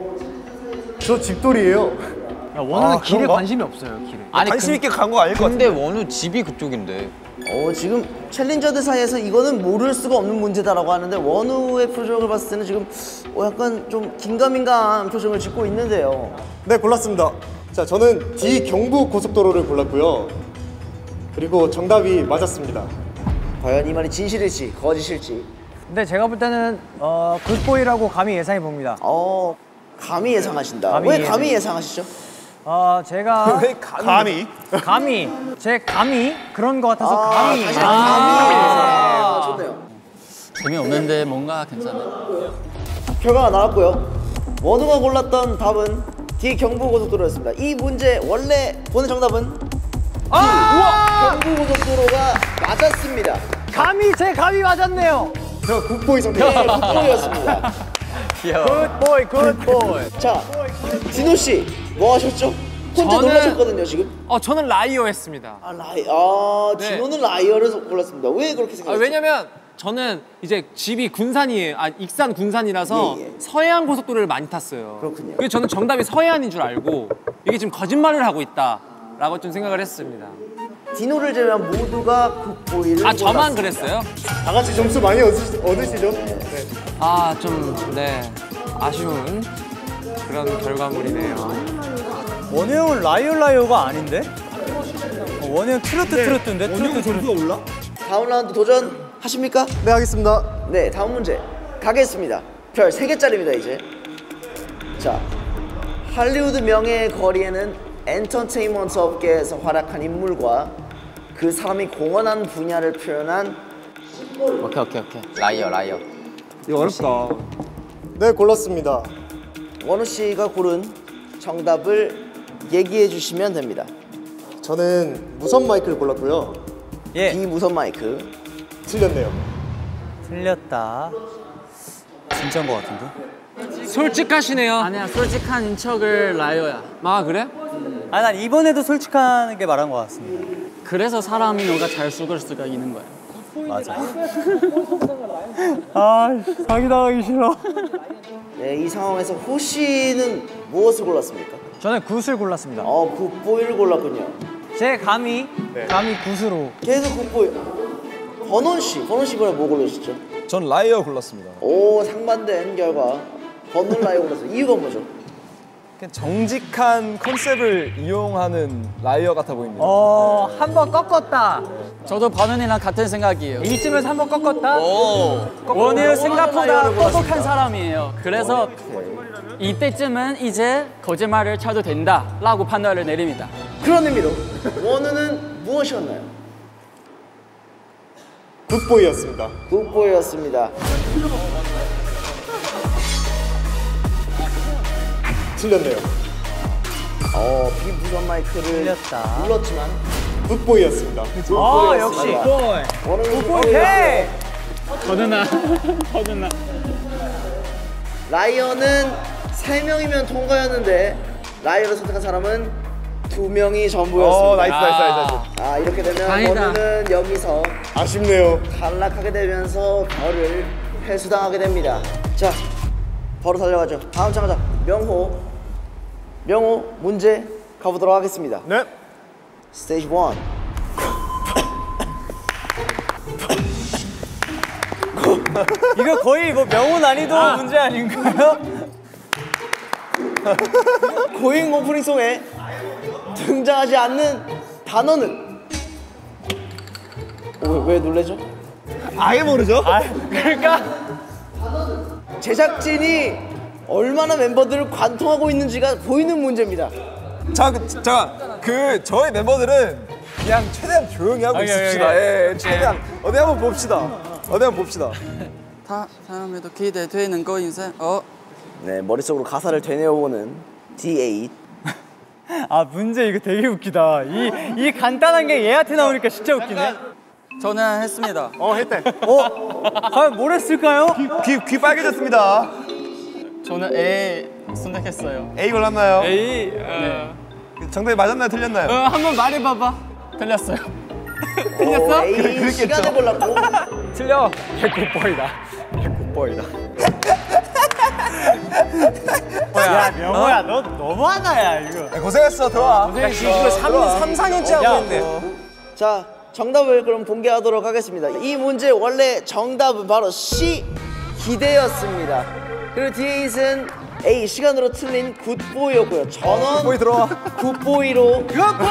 저 집돌이에요. 거야. 원우는 아, 길에 그런가? 관심이 없어요, 길에. 아니 관심 근- 있게 간 거 아닐 것 근데 같은데. 원우 집이 그쪽인데. 어, 지금 챌린저들 사이에서 이거는 모를 수가 없는 문제다라고 하는데 원우의 표정을 봤을 때는 지금 어, 약간 좀 긴가민가한 표정을 짓고 있는데요. 네, 골랐습니다. 자, 저는 D 경부 고속도로를 골랐고요. 그리고 정답이 맞았습니다. 과연 이 말이 진실일지 거짓일지. 근데 제가 볼 때는 어, 굿보이라고 감히 예상해 봅니다. 어, 감히 예상하신다. 감히 왜 예상. 감히 예상하시죠? 어, 제가 왜 감히? 감히 제 감이 그런 거 같아서 아, 감히. 다시 한번 감히 예상. 좋네요. 재미없는데 뭔가 괜찮네. 결과가 나왔고요. 원우가 골랐던 답은 D 경부고속도로였습니다. 이 문제 원래 보는 정답은 아! 경부고속도로가 맞았습니다. 감히 제 감이 맞았네요. 저 굿보이 네, 선택했습니다. 굿보이였습니다. 굿보이, 굿보이. 자, 진호 씨, 뭐 하셨죠? 혼자 저는- 놀라셨거든요, 지금. 어, 저는 라이어했습니다. 아, 라이, 아, 네. 진호는 라이어를 골랐습니다. 왜 그렇게 아, 생각했죠? 왜냐면 저는 이제 집이 군산이에요. 아, 익산 군산이라서 예, 예. 서해안 고속도로를 많이 탔어요. 그렇군요. 그래서 저는 정답이 서해안인 줄 알고 이게 지금 거짓말을 하고 있다라고 좀 생각을 했습니다. 디노를 제외한 모두가 굿보이를 아, 저만 골랐습니다. 그랬어요? 다 같이 점수 많이 얻으시, 얻으시죠? 네. 아, 좀, 네, 아쉬운 그런 결과물이네요. 원우 형은 라이어 라이어가 아닌데? 어, 원우 형 트로트 트로트인데? 트로트 트로트. 올라? 다음 라운드 도전하십니까? 네, 하겠습니다. 네, 다음 문제 가겠습니다. 별 세 개짜리입니다, 이제. 자, 할리우드 명예의 거리에는 엔터테인먼트 업계에서 활약한 인물과 그 사람이 공헌한 분야를 표현한 오케이 오케이 오케이. 라이어 라이어. 이거 어렵다. 네, 골랐습니다. 원우 씨가 고른 정답을 얘기해 주시면 됩니다. 저는 무선 마이크를 골랐고요. 예. 이 무선 마이크. 틀렸네요. 틀렸다. 진짜인 것 같은데? 솔직하시네요. 아니야, 솔직한 인척을 라이어야. 아, 그래? 아, 난 이번에도 솔직하게 말한 것 같습니다. 그래서 사람이 너가 잘 속을 수가 있는 거야. 맞아. 아, 사기당하기 싫어. 네, 이 상황에서 호 씨는 무엇을 골랐습니까? 저는 굿을 골랐습니다. 어, 굿보이를 골랐군요. 제 감이, 감이 굿으로. 계속 굿보이. 번원 씨, 번원 씨 이번에 뭐 골라주셨죠? 전 라이어 골랐습니다. 오, 상반된 결과. 번원 라이어 골랐어요. 이유가 뭐죠? 그냥 정직한 컨셉을 이용하는 라이어 같아 보입니다. 어, 한 번 꺾었다. 저도 번은이랑 같은 생각이에요. 이쯤에서 한 번 꺾었다. 원우 생각보다 똑똑한 사람이에요. 그래서 이때쯤은 이제 거짓말을 쳐도 된다라고 판단을 내립니다. 그런 의미로 원우는 무엇이었나요? 굿보이였습니다. 굿보이였습니다. 틀렸네요. 어, 비무선 마이크를 틀렸다. 눌렀지만 굿보이였습니다. 아, 역시. 원우는 오케이. 번은아, 번은아. 라이어는 세 명이면 통과였는데 라이어를 선택한 사람은 두 두 명이 전부였습니다. 어, 나이스, 나이스, 나이스, 나이스. 아, 이렇게 되면 다행이다. 원우는 여기서 아쉽네요. 탈락하게 되면서 별을 회수당하게 됩니다. 자, 바로 달려가죠. 다음 참가자 명호. 명호 문제 가보도록 하겠습니다. 네. 스테이지 원. 이거 거의 뭐 명호 난이도 문제 아닌가요? 고잉 오프닝송에 등장하지 않는 단어는 어, 왜, 왜 놀래죠? 아예 모르죠? 아, 그러니까 제작진이 얼마나 멤버들을 관통하고 있는지가 보이는 문제입니다. 자, 그, 자, 그 저희 멤버들은 그냥 최대한 조용히 하고 오케이, 있읍시다. 오케이. 예, 최대한 어디 한번 봅시다. 어디 한번 봅시다. 다 사람에도 기대되는 거 인생. 어. 네, 머릿속으로 가사를 되뇌어보는 디 에잇. 아 문제 이거 되게 웃기다. 이, 이 간단한 게 얘한테 나오니까 진짜 웃기네. 저는 했습니다. 어, 했대. 어? 과연 뭘 했을까요? 귀, 귀 빨개졌습니다. 저는 A 선택했어요. A 골랐나요? A. 네. 정답이 맞았나요? 틀렸나요? 어, 한번 말해봐봐. 틀렸어요. 틀렸어? A 시간을 골랐고 틀려. 백구벌이다. 백구벌이다. 야 명호야 너 너무하다 야 이거. 야, 고생했어. 들어와. 고생했어. 이거 삼, 사 년째 하고 있는데. 자, 정답을 그럼 공개하도록 하겠습니다. 이 문제 원래 정답은 바로 C 기대였습니다. 그리고 디 에잇은 A 시간으로 틀린 굿보이였고요. 전원 굿보이 들어와. 굿보이로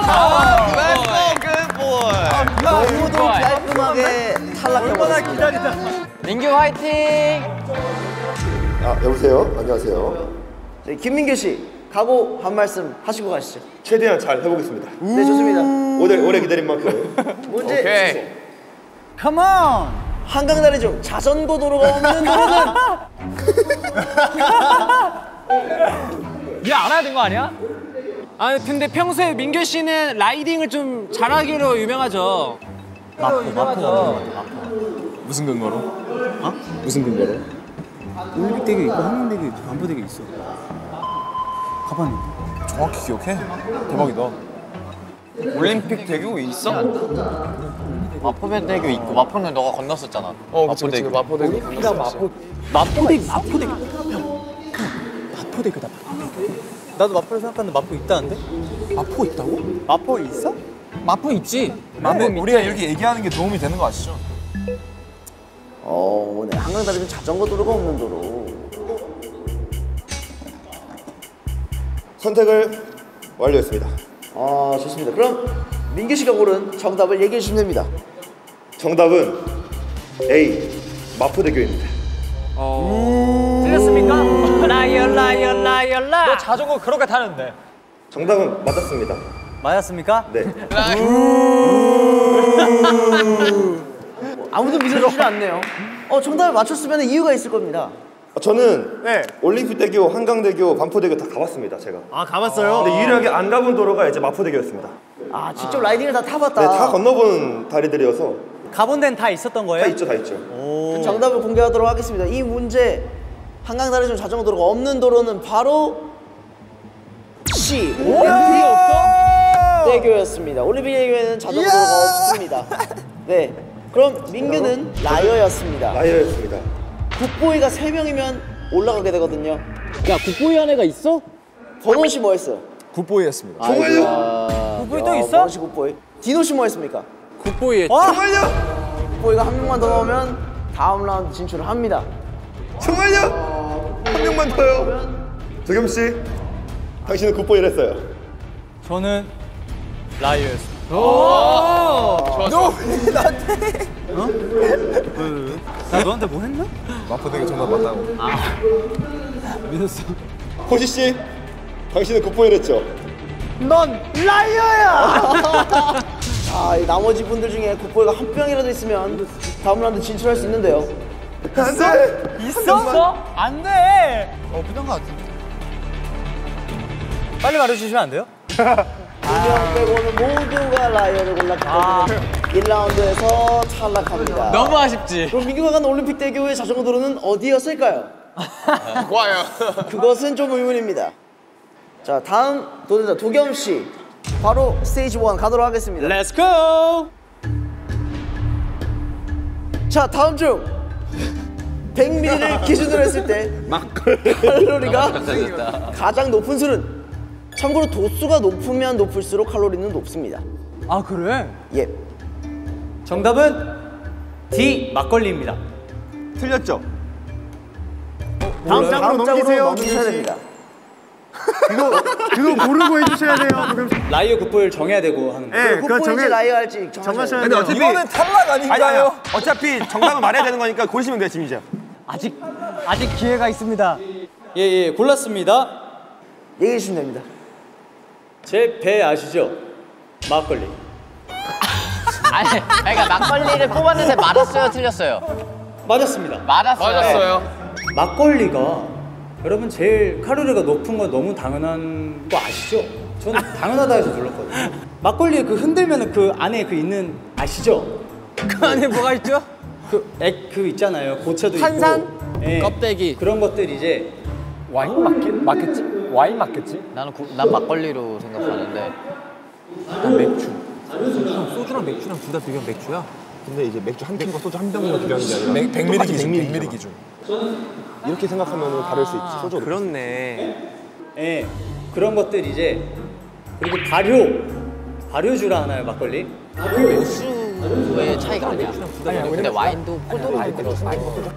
너무도 깔끔하게 탈락해버렸습니다. 기다리다. 민규 화이팅! 아, 여보세요? 안녕하세요. 네, 김민규 씨 각오 한 말씀 하시고 가시죠. 최대한 잘 해보겠습니다. 네, 좋습니다. 오래, 오래 기다린 만큼. 문제 오케이. 주세요. Come on. 한강다리 중 자전거 도로가 없는 도로는 얘 알아야 되는 거 아니야? 아 근데 평소에 민규 씨는 라이딩을 좀 잘하기로 유명하죠. 마포 마포. 무슨 근거로? 어? 무슨 근거로? 올림픽대교 있고 한강대교 있고 반포대교 있어. 가봤는데. 정확히 기억해? 대박이다. 올림픽 대교 있어? 마포대교 있고 마포는 너가 건넜었잖아. 어, 그치, 그치. 마포대교 건넜었지. 마포대교 마포대교. 형 마포대교다. 나도 마포를 생각하는데 마포 있다는데? 마포 있다고? 마포 있어? 마포 있지. 마포 우리가 이렇게 얘기하는 게 도움이 되는 거 아시죠? 어, 네, 한강다리 중 자전거 도로가 없는 도로. 선택을 완료했습니다. 아, 좋습니다. 그럼 민규 씨가 고른 정답을 얘기해 주시면 됩니다. 정답은 A, 마포대교입니다. 틀렸습니까? 라이어 라이어 라이어 라. 너 자전거 그렇게 타는데. 정답은 맞았습니다. 맞았습니까? 네. 아무도 믿어주지 않네요. 어, 정답을 맞췄으면 이유가 있을 겁니다. 저는 네. 올림픽대교, 한강대교, 반포대교 다 가봤습니다, 제가. 아, 가봤어요? 근데 유일하게 안 가본 도로가 이제 마포대교였습니다. 아, 직접 라이딩을 다 타봤다. 네, 다 건너본 다리들이어서 가본 데는 다 있었던 거예요? 다 있죠, 다 있죠. 그럼 정답을 공개하도록 하겠습니다. 이 문제 한강다리 중 자전거 도로가 없는 도로는 바로 C 올림픽대교였습니다. 올림픽대교에는 자전거 도로가 없습니다. 네, 그럼 민규는 라이어였습니다. 라이어였습니다. 굿보이가 세 명이면 올라가게 되거든요. 야 국보위 한 애가 있어? 번원 씨 뭐 했어요? 굿보이였습니다. 정말요? 굿보이 또 있어? 번원 씨 굿보이. 디노 씨 뭐 했습니까? 굿보이 했지. 정말요? 굿보이가 한 명만 더 넣으면 다음 라운드 진출을 합니다. 정말요? 한 명만 더요. 도겸 씨, 당신은 굿보이를 했어요. 저는 라이어였습니다. 너 왜 나한테? 어? 나 너한테 뭐 했나? 마포대교 정답 맞다고. 믿었어. 호시 씨, 당신은 굿보이를 했죠. 넌 라이어야! 자, 이 나머지 분들 중에 굿보이가 한 명이라도 있으면 다음 라운드 진출할 수 있는데요. 안 돼! 있어? 안 돼! 어 그런 거 같은데. 빨리 말해주시면 안 돼요? 두 명 빼고는 모두가 라이어를 골랐기 때문에 일 라운드에서 탈락합니다. 너무 아쉽지. 그럼 민규가 간 올림픽대교의 자전거 도로는 어디였을까요? 좋아요. 그것은 좀 의문입니다. 자, 다음 도전자 도겸 씨. 바로 스테이지 일 가도록 하겠습니다. Let's go! 자, 다음 중 백 밀리리터를 기준으로 했을 때 칼로리가 가장 높은 술은? 참고로 도수가 높으면 높을수록 칼로리는 높습니다. 아 그래? 예. 정답은 D 막걸리입니다. 틀렸죠? 다음 장으로 넘기세요. 넘기셔야 됩니다. 그거 그거 고르고 해주셔야 돼요. 라이어 굿보이를 정해야 되고 하는 거예요. 네, 그거 정해 라이어 할지 정하셔야 근데 돼요. 어차피 이거는 탈락 아닌가요? 어차피 정답은 말해야 되는 거니까 고르시면 돼요, 지금 이제. 아직 아직 기회가 있습니다. 예예 골랐습니다. 얘기해 주시면 됩니다. 제 배 아시죠? 막걸리. 아니, 그러니까 막걸리를 뽑았는데 맞았어요, 틀렸어요? 맞았습니다. 맞았어요. 맞았어요. 막걸리가 여러분 제일 칼로리가 높은 건 너무 당연한 거 아시죠? 저는 당연하다 해서 눌렀거든요. 막걸리에 그 흔들면은 그 안에 그 있는 아시죠? 그 안에 뭐가 있죠? 그액 그 있잖아요. 고체도 탄산? 있고 예, 껍데기. 그런 것들 이제 와인 맞겠, 맞겠지? 와인 맞겠지? 나는 구, 난 막걸리로 생각하는데. 난 맥주. 소주랑 맥주랑 둘 다 비교하면 맥주야. 근데 이제 맥주 한 캔과 소주 한 병으로 비교하는 게 아니라 백 밀리리터 기준, 백 백 밀리리터 기준. 이렇게 생각하면 다를 수 있지. 소주. 그렇네. 예 그런 것들 이제 그리고 발효 발효주라 하나요 막걸리? 맥주의 차이가 아니야. 근데 와인도 포도로 만들어서.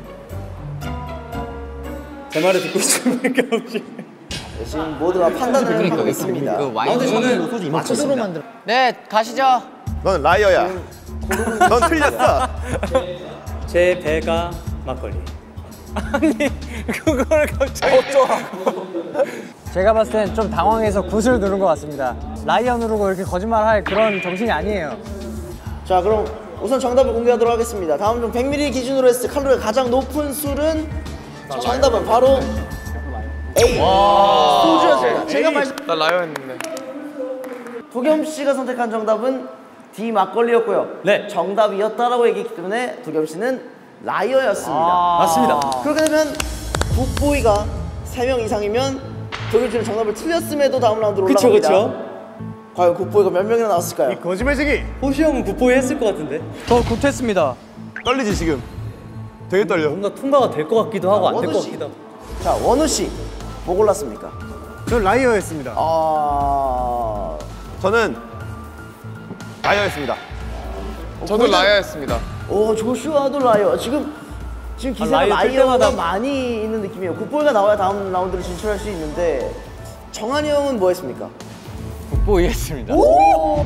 제 말을 듣고 있습니까 혹시? 지금 모두가 판단을 그러니까 하고 있습니다. 그 와인 근데 저는 소주 포도로 만들어. 네, 가시죠. 넌 라이어야. 넌 틀렸어. 제 배가 막걸리. 아니 그걸 갑자기 어쩌라고. 제가 봤을 땐 좀 당황해서 굿을 누른 것 같습니다. 라이어 누르고 이렇게 거짓말할 그런 정신이 아니에요. 자, 그럼 우선 정답을 공개하도록 하겠습니다. 다음 중 백 밀리리터 기준으로 했을 때 칼로리가 가장 높은 술은? 정답은 바로 A. 소주였습니다. 제가 말씀 나 라이어였는데. 도겸 씨가 선택한 정답은 D 막걸리였고요. 네. 정답이었다라고 얘기했기 때문에 도겸 씨는 라이어였습니다. 맞습니다. 그렇게 되면 굿보이가 세 명 이상이면 도겸 씨는 정답을 틀렸음에도 다음 라운드로 그쵸 올라갑니다. 그쵸. 과연 굿보이가 몇 명이나 나왔을까요? 거짓말쟁이. 호시 형은 굿보이 했을 것 같은데. 저 굿했습니다. 떨리지 지금. 되게 떨려. 뭔가 통과가 될 것 같기도 하고 안 될 것 원우 씨. 같기도 하고. 자, 원우 씨, 뭐 골랐습니까? 전 라이어였습니다. 아, 저는 라이어였습니다. 저도 라이어였습니다. 오, 조슈아도 라이어. 지금 지금 기세가 아, 라이어 뜰 라이어가 때마다- 많이 있는 느낌이에요. 굿보이가 나와야 다음 라운드로 진출할 수 있는데 정한이 형은 뭐 했습니까? 굿보이 했습니다. 오,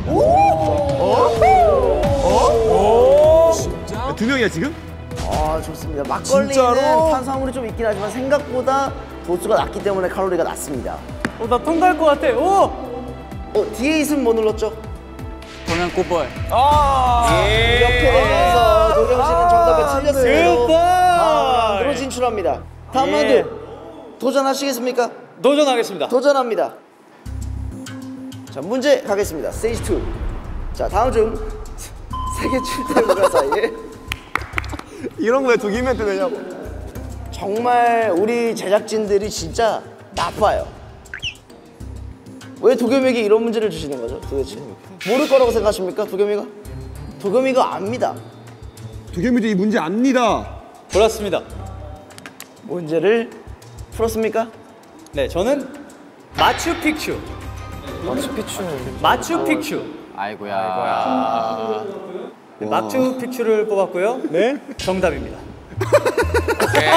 오, 진짜? 두 명이야 지금? 아, 좋습니다. 막걸리는 진짜로? 탄수화물이 좀 있긴 하지만 생각보다 도수가 낮기 때문에 칼로리가 낮습니다. 어, 나 통과할 것 같아. 오! 어, 뒤에 있으면 뭐 눌렀죠? 저는 굿보이. 이렇게 되면서 도겸 씨는 정답을 틀렸어요. 다음 라운드로 진출합니다. 다음 라운드 도전하시겠습니까? 도전하겠습니다. 도전합니다. 자, 문제 가겠습니다. 스테이지 이. 자, 다음 중 세계 칠 대 국가 사이에 이런 거 왜 두 개면 뜨냐고. 정말 우리 제작진들이 진짜 나빠요. 왜 도겸이에게 이런 문제를 주시는 거죠, 도대체? 모를 거라고 생각하십니까, 도겸이가? 도겸이가 압니다. 도겸이도 이 문제 압니다. 골랐습니다. 문제를 풀었습니까? 네, 저는 마추픽추. 마추픽추는 마추픽추. 아이고야. 네, 마추픽추를 뽑았고요. 네, 정답입니다. 오케이.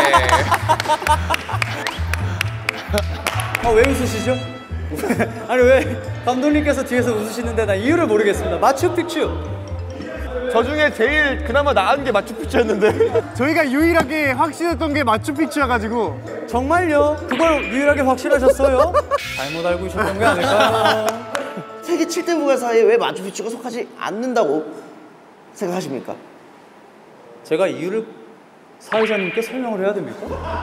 아, 왜 웃으시죠? 아니 왜 감독님께서 뒤에서 웃으시는데 나 이유를 모르겠습니다. 마추픽추. 저 중에 제일 그나마 나은 게 마추픽추였는데. 저희가 유일하게 확신했던 게 마추픽추여가지고. 정말요? 그걸 유일하게 확실하셨어요? 잘못 알고 있었던 게 아닐까요? 세계 칠 대 국가 사이에 왜 마추픽추가 속하지 않는다고 생각하십니까? 제가 이유를 사회자님께 설명을 해야 됩니까?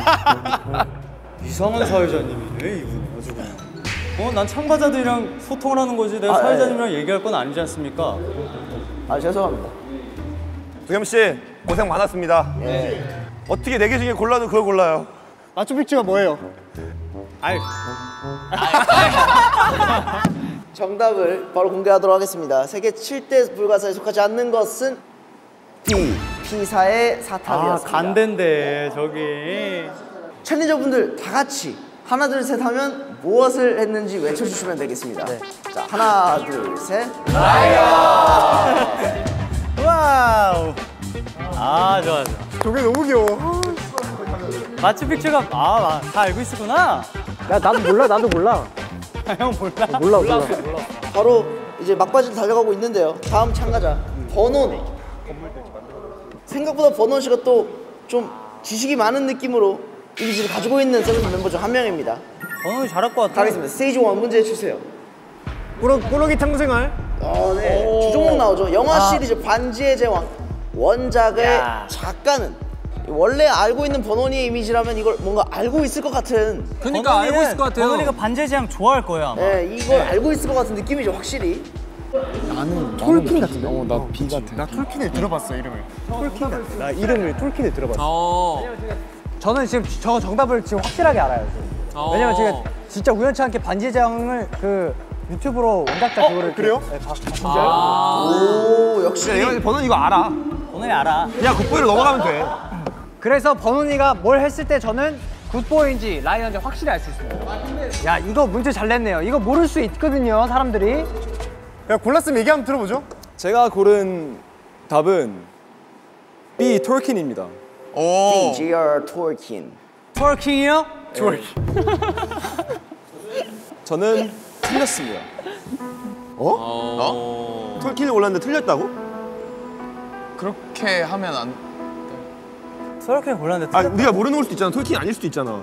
이상한 사회자님이네 이분 아주 그냥. 어? 난 참가자들이랑 소통을 하는 거지 내가 아, 사회자님이랑 얘기할 건 아니지 않습니까? 아, 죄송합니다. 도겸 씨 고생 많았습니다. 네. 어떻게 네 개 중에 골라도 그걸 골라요? 마추픽추가 뭐예요? 아이 정답을 바로 공개하도록 하겠습니다. 세계 칠 대 불가사에 속하지 않는 것은 B. 피사의 사탑이었습니다. 아, 간대인데 저기. 챌린저분들 다 같이 하나 둘 셋 하면 무엇을 했는지 외쳐주시면 되겠습니다. 네. 자, 하나 둘 셋. 라이어! 와우. 아, 좋아, 좋아. 저게 너무 귀여워. 마추픽추가 아, 다 알고 있었구나. 야, 나도 몰라, 나도 몰라. 아, 형 몰라? 몰라, 몰라. 바로 이제 막바지를 달려가고 있는데요. 다음 참가자 버논. 생각보다 버논 씨가 또 좀 지식이 많은 느낌으로 이미지를 가지고 있는 세븐틴 멤버 중 한 명입니다. 버논이 잘할 것 같아. 가겠습니다. 스테이지 일 문제 주세요. 꾸러, 꾸러기 탕생활. 어, 네. 주종목 나오죠. 영화 아. 시리즈 반지의 제왕 원작의 야. 작가는 원래 알고 있는 버논이의 이미지라면 이걸 뭔가 알고 있을 것 같은. 그러니까 알고 있을 것 같아요. 버논이가 반지의 제왕 좋아할 거예요 아마. 네, 이걸 알고 있을 것 같은 느낌이죠, 확실히. 톨킨 같은데? 어, 나 비 같아. 나 톨킨을 들어봤어, 이름을. 톨킨 같아. 나 이름을 톨킨을 들어봤어. 어. 저는 지금 저 정답을 지금 확실하게 알아요. 지금. 어. 왜냐면 제가 진짜 우연치 않게 반지의 제왕을 그 유튜브로 원작자 그거를 그래요? 네, 봐- 봤는데 오, 역시. 내가 버논 이거 알아. 버논이 알아. 그냥 굿보이로 넘어가면 돼. 그래서 버논이가 뭘 했을 때 저는 굿보이인지 라이언인지 확실히 알 수 있습니다. 야, 이거 문제 잘 냈네요. 이거 모를 수 있거든요, 사람들이. 야, 골랐으면 얘기 한번 들어보죠. 제가 고른 답은 B. 톨킨입니다. 오. 지 알 톨킨. 톨킨이요? 저는 틀렸습니다. 어? 톨킨을 골랐는데 틀렸다고? 그렇게 하면 안. 톨킨 골랐는데 아, 틀렸다. 네가 모르는 걸 수도 있잖아. 톨킨이 아닐 수도 있잖아.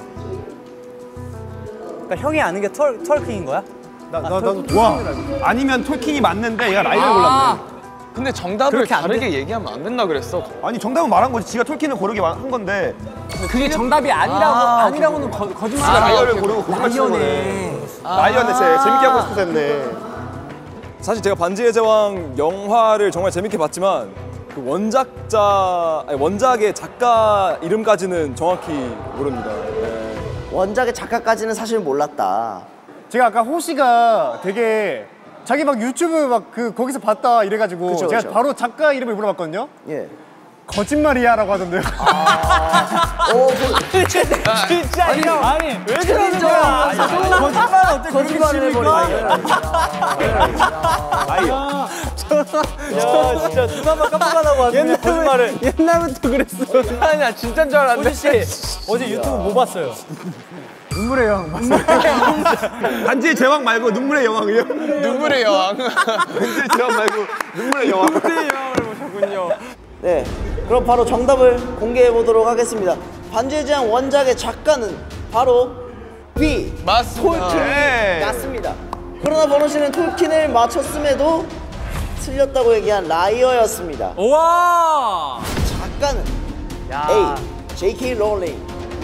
그러니까 형이 아는 게 톨, 톨킨인 거야? 나, 나, 나도 와, 아니면 톨킨이 맞는데 얘가 라이를 골랐네. 근데 정답을 그렇게 안 다르게 얘기하면 안 된다 그랬어. 아니, 정답은 말한 거지. 지가 톨킨을 고르게 한 건데. 그게 정답이 아니라고 아니라고는 거, 지가 거짓말. 라이어를 고르고 거짓말 치는 거네. 라이어네, 쟤 재밌게 하고 싶어서 했네. 사실 제가 반지의 제왕 영화를 정말 재밌게 봤지만 그 원작자, 아니 원작의 작가 이름까지는 정확히 모릅니다. 네. 원작의 작가까지는 사실 몰랐다. 제가 아까 호시가 되게 자기 막 유튜브 막 그 거기서 봤다 이래가지고 그쵸, 제가 그쵸. 바로 작가 이름을 물어봤거든요. 예. 거짓말이야라고 하던데요. 오, 그, 진짜 아니, 형 아니 왜 그러는 거야? 거짓말 어떻게 거짓말을 해버리네. 야 진짜 누나만 깜빡하다고 왔네. 거짓말을. 옛날부터 그랬어. 아니야 진짜인 줄 알았는데. 호시 씨 어제 유튜브 뭐 봤어요? 눈물의 영. 반지의 제왕 말고 눈물의 여왕이요? 눈물의 여왕. 반지의 제왕 말고 눈물의 여왕. 눈물의 여왕을 보셨군요. 네, 그럼 바로 정답을 공개해 보도록 하겠습니다. 반지의 제왕 원작의 작가는 바로 B. 맞습니다. 톨킨 네. 맞습니다. 그러나 버논 씨는 톨킨을 맞췄음에도 틀렸다고 얘기한 라이어였습니다. 우와. 작가는 A. 제이 케이 롤링.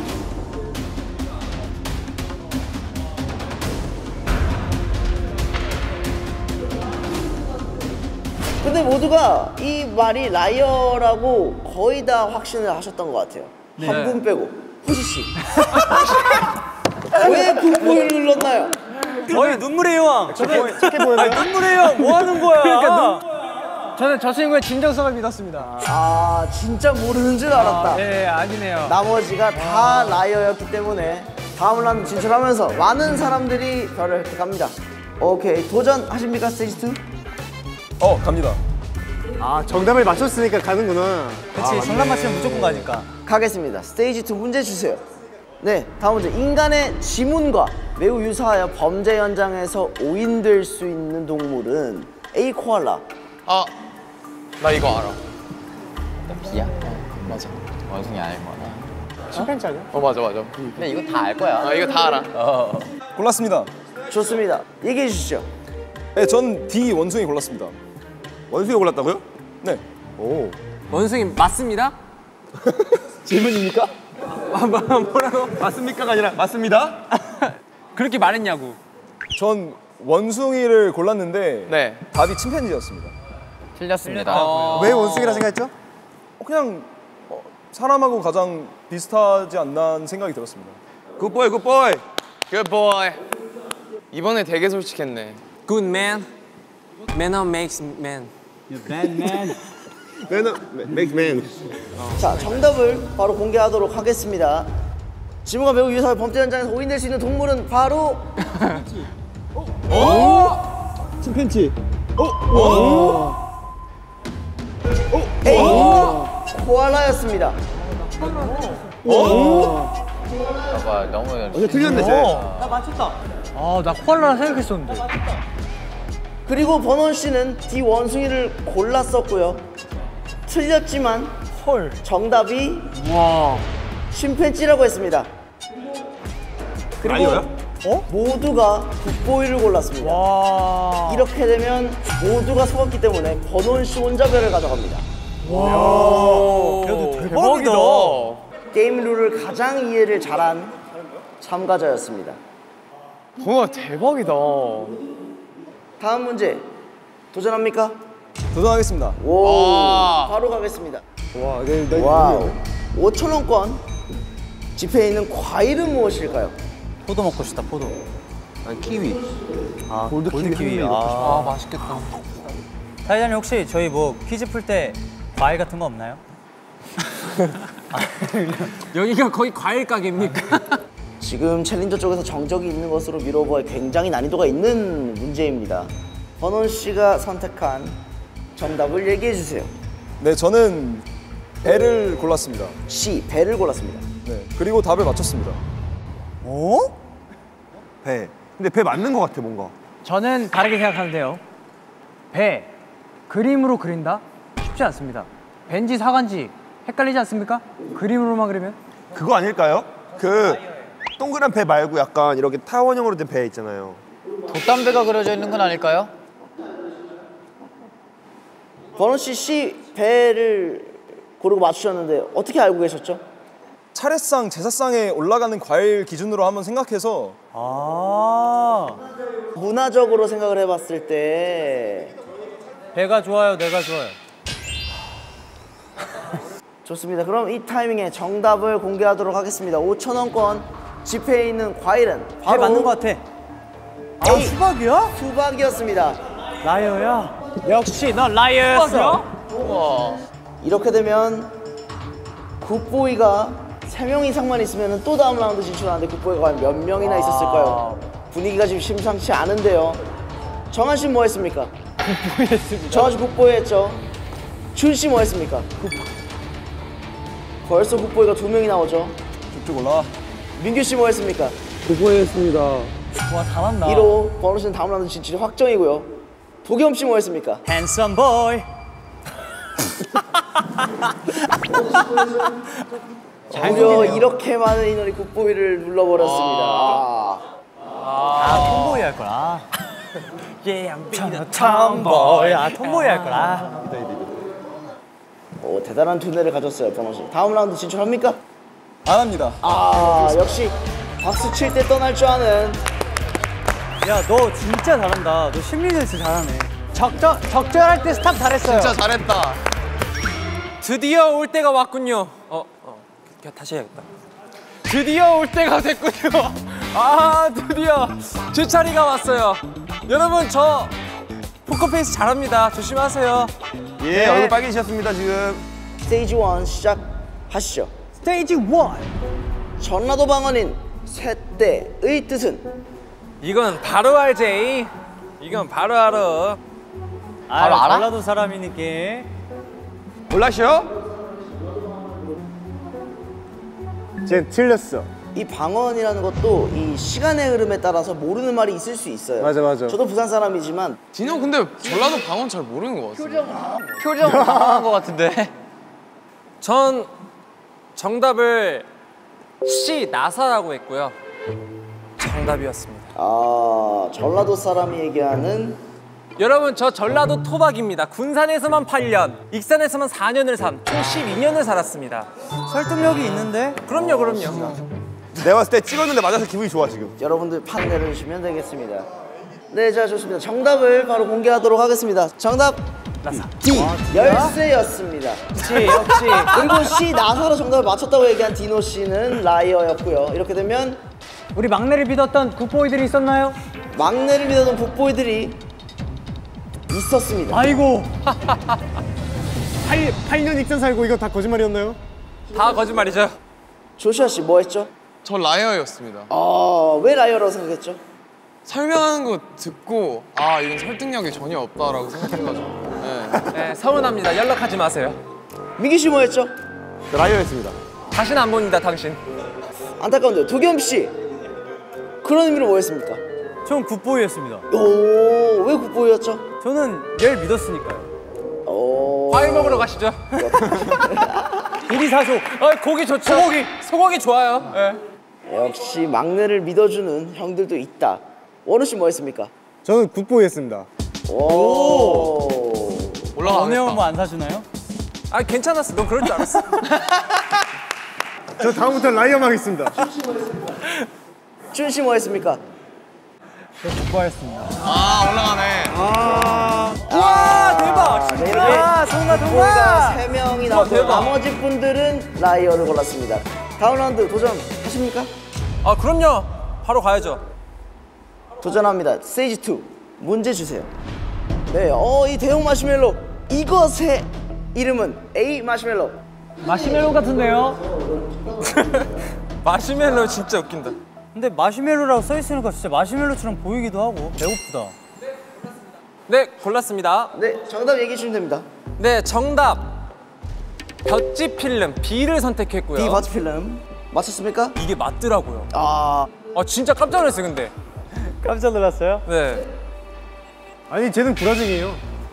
근데 모두가 이 말이 라이어라고 거의 다 확신을 하셨던 것 같아요. 네. 한 분 빼고 호시 씨. 왜 굿보이를 눌렀나요? 거의 눈물의 여왕. 착해, 착해 보여요. 눈물의 여왕 뭐 하는 거야? 그러니까 저는 저 친구의 진정성을 믿었습니다. 아, 진짜 모르는 줄 알았다. 네, 아니네요. 나머지가 다 라이어였기 때문에 다음 라운드 진출하면서 많은 사람들이 별을 획득합니다. 오케이, 도전하십니까 스테이지 이? 어, 갑니다. 아, 정답을 맞췄으니까 가는구나. 그렇지 정답 맞히면 무조건 가니까. 가겠습니다. 스테이지 이 문제 주세요. 네, 다음 문제. 인간의 지문과 매우 유사하여 범죄 현장에서 오인될 수 있는 동물은 A. 코알라. 아, 나 이거 알아. 비야. 맞아. 원숭이 알 거다. 침팬지 아니야? 어, 맞아, 맞아. 근데 이거 다 알 거야. 아, 이거 다 알아. 어. 골랐습니다. 좋습니다. 얘기해 주시죠. 네, 전 D. 원숭이 골랐습니다. 원숭이가 골랐다고요? 네. 오. 원숭이 맞습니다? 질문입니까? 뭐라고? 맞습니까가 아니라 맞습니다? 그렇게 말했냐고. 전 원숭이를 골랐는데 네. 답이 침팬지였습니다. 틀렸습니다. 어. 왜 원숭이라 생각했죠? 어, 그냥 어, 사람하고 가장 비슷하지 않나 생각이 들었습니다. 굿보이, 굿보이. Good boy. 이번에 되게 솔직했네. Good man. Manner makes man. Bad man. Manner makes man. 자, 정답을 바로 공개하도록 하겠습니다. 지구가 매우 유사한 범죄 현장에서 오인될 수 있는 동물은 바로 어? 침팬지. 어? A. 코알라였습니다. 어? 봐봐 너무 어제 틀렸네 쟤. 나 맞췄다. 아, 나 코알라 생각했었는데. 그리고 버논 씨는 D 원숭이를 골랐었고요. 틀렸지만 헐. 정답이 와. 침팬지라고 했습니다. 그리고 아니요? 어? 모두가 굿보이를 골랐습니다. 와. 이렇게 되면 모두가 속았기 때문에 버논 씨 혼자 별을 가져갑니다. 와. 그래도 대박이다. 게임 룰을 가장 이해를 잘한 참가자였습니다. 와 대박이다. 다음 문제 도전합니까? 도전하겠습니다. 오, 와. 바로 가겠습니다. 와, 내, 내, 와우. 오천 원권 지폐에 있는 과일은 무엇일까요? 포도 먹고 싶다 포도. 아니 키위. 아 골드 키위 키위. 한 입. 아, 맛있겠다. 사회자님 혹시 저희 뭐 퀴즈 풀 때 과일 같은 거 없나요? 여기가 거의 과일 가게입니까? 지금 챌린저 쪽에서 정적이 있는 것으로 미뤄보아 굉장히 난이도가 있는 문제입니다. 버논 씨가 선택한 정답을 얘기해 주세요. 네, 저는 배를 골랐습니다. C. 배를 골랐습니다. 네, 그리고 답을 맞췄습니다. 어? 배. 근데 배 맞는 것 같아 뭔가. 저는 다르게 생각하는데요. 배. 그림으로 그린다? 쉽지 않습니다. 벤지 사관지 헷갈리지 않습니까? 그림으로만 그리면? 그거 아닐까요? 그 동그란 배 말고 약간 이렇게 타원형으로 된 배 있잖아요. 돛담배가 그려져 있는 건 아닐까요? 버논 씨 C. 배를 고르고 맞추셨는데 어떻게 알고 계셨죠? 차례상, 제사상에 올라가는 과일 기준으로 한번 생각해서 아 문화적으로 생각을 해봤을 때 배가 좋아요 내가 좋아요. 좋습니다. 그럼 이 타이밍에 정답을 공개하도록 하겠습니다. 오천 원권 지폐에 있는 과일은 배 바로 맞는 거 같아. 아 A. 수박이야? 수박이었습니다. 라이어야. 역시 넌 라이어였어. 우와. 이렇게 되면 굿보이가 세 명 이상만 있으면 또 다음 라운드 진출하는데 굿보이가 과연 몇 명이나 있었을까요? 분위기가 지금 심상치 않은데요. 정한 씨는 뭐 했습니까? 굿보이 했습니다. 정한 씨 굿보이 했죠. 준 씨 뭐 했습니까? 굿보이. 벌써 굿보이가 두 명이 나오죠. 쭉쭉 올라와. 민규 씨 뭐 했습니까? 굿보이 했습니다. 와 잘한다. 이로 버논 씨는 다음 라운드 진출이 확정이고요. 도겸 씨 뭐 했습니까? 핸섬 보이. 무려 이렇게 많은 인원이 굿보이를 눌러버렸습니다. 아, 아 톰보이 할 거라. 예, 톰보이. 아 톰보이 할 거라. 오, 대단한 두뇌를 가졌어요, 버논 씨. 다음 라운드 진출합니까? 안 합니다. 아, 역시 박수 칠 때 떠날 줄 아는. 야 너 진짜 잘한다. 너 심리전 진짜 잘하네. 적절 적절할 때 스탑 잘했어요. 진짜 잘했다. 드디어 올 때가 왔군요. 어, 어, 그냥 다시 해야겠다. 드디어 올 때가 됐군요. 아, 드디어 제 차례가 왔어요. 여러분 저 포커페이스 잘합니다. 조심하세요. 예, 네. 얼굴 빨개지셨습니다 지금. 스테이지 일 시작하시죠. 스테이지 일. 전라도 방언인 새떼의 뜻은? 이건 바로 알지. 이건 바로 알아. 바로 알아? 전라도 사람이니까. 몰라셔? 쟤 틀렸어. 이 방언이라는 것도 이 시간의 흐름에 따라서 모르는 말이 있을 수 있어요. 맞아, 맞아. 저도 부산 사람이지만 진영 근데 전라도 방언 잘 모르는 것 같아. 표정 당황한 것 같은데. 전 정답을 C 나사라고 했고요. 정답이었습니다. 아, 전라도 사람이 얘기하는 여러분 저 전라도 토박입니다. 군산에서만 팔 년, 익산에서만 사 년을 산 총 십이 년을 살았습니다. 설득력이 있는데? 그럼요, 그럼요. 내가 봤을 때 찍었는데 맞아서 기분이 좋아 지금. 여러분들 판 내려주시면 되겠습니다. 네, 자 좋습니다. 정답을 바로 공개하도록 하겠습니다. 정답 D 열쇠였습니다. 역시 역시. 그리고 C 나사로 정답을 맞췄다고 얘기한 디노 씨는 라이어였고요. 이렇게 되면 우리 막내를 믿었던 굿보이들이 있었나요? 막내를 믿어준 북보이들이 있었습니다. 아이고. 팔 년 익산 살고 이거 다 거짓말이었나요? 다 거짓말이죠. 조슈아 씨 뭐 했죠? 저 라이어였습니다. 아, 왜 라이어라고 생각했죠? 설명하는 거 듣고 아 이건 설득력이 전혀 없다라고 생각해가지고. 네. 네, 서운합니다. 연락하지 마세요. 민기 씨 뭐 했죠? 라이어였습니다. 다시는 안 보입니다, 당신. 안타까운데요. 도겸 씨 그런 의미로 뭐 했습니까? 전 굿보이였습니다. 오, 왜 굿보이였죠? 저는 얘를 믿었으니까요. 오. 과일 먹으러 가시죠. 고기 사줘. 어, 고기 좋죠. 소고기. 소고기 좋아요. 네. 역시 막내를 믿어주는 형들도 있다. 원우 씨 뭐 했습니까? 저는 굿보이였습니다. 오. 올라가겠다. 원우 형은 뭐 안 사주나요? 아, 괜찮았어. 넌 그럴 줄 알았어. 저 다음부터 라이어만 하겠습니다. 준 씨 뭐 했습니까? 저 굿보이였습니다. 아 올라가네. 아. 와, 대박. 진짜. 송가 동가 세 명이 나왔고 대박. 나머지 분들은 라이어를 골랐습니다. 다음 라운드 도전하십니까? 아, 그럼요. 바로 가야죠. 도전합니다. 스테이지 투 문제 주세요. 네, 어, 이 대형 마시멜로 이것의 이름은 A 마시멜로. 마시멜로 같은데요? 마시멜로 진짜 웃긴다. 근데 마시멜로라고 써 있으니까 진짜 마시멜로처럼 보이기도 하고 배고프다. 네, 골랐습니다. 네, 정답 얘기해 주시면 됩니다. 네, 정답. 볕집 필름 B를 선택했고요. D 바트 필름 맞췄습니까? 이게 맞더라고요. 아, 아, 진짜 깜짝 놀랐어요, 근데. 깜짝 놀랐어요? 네. 아니 쟤는 구라쟁이에요.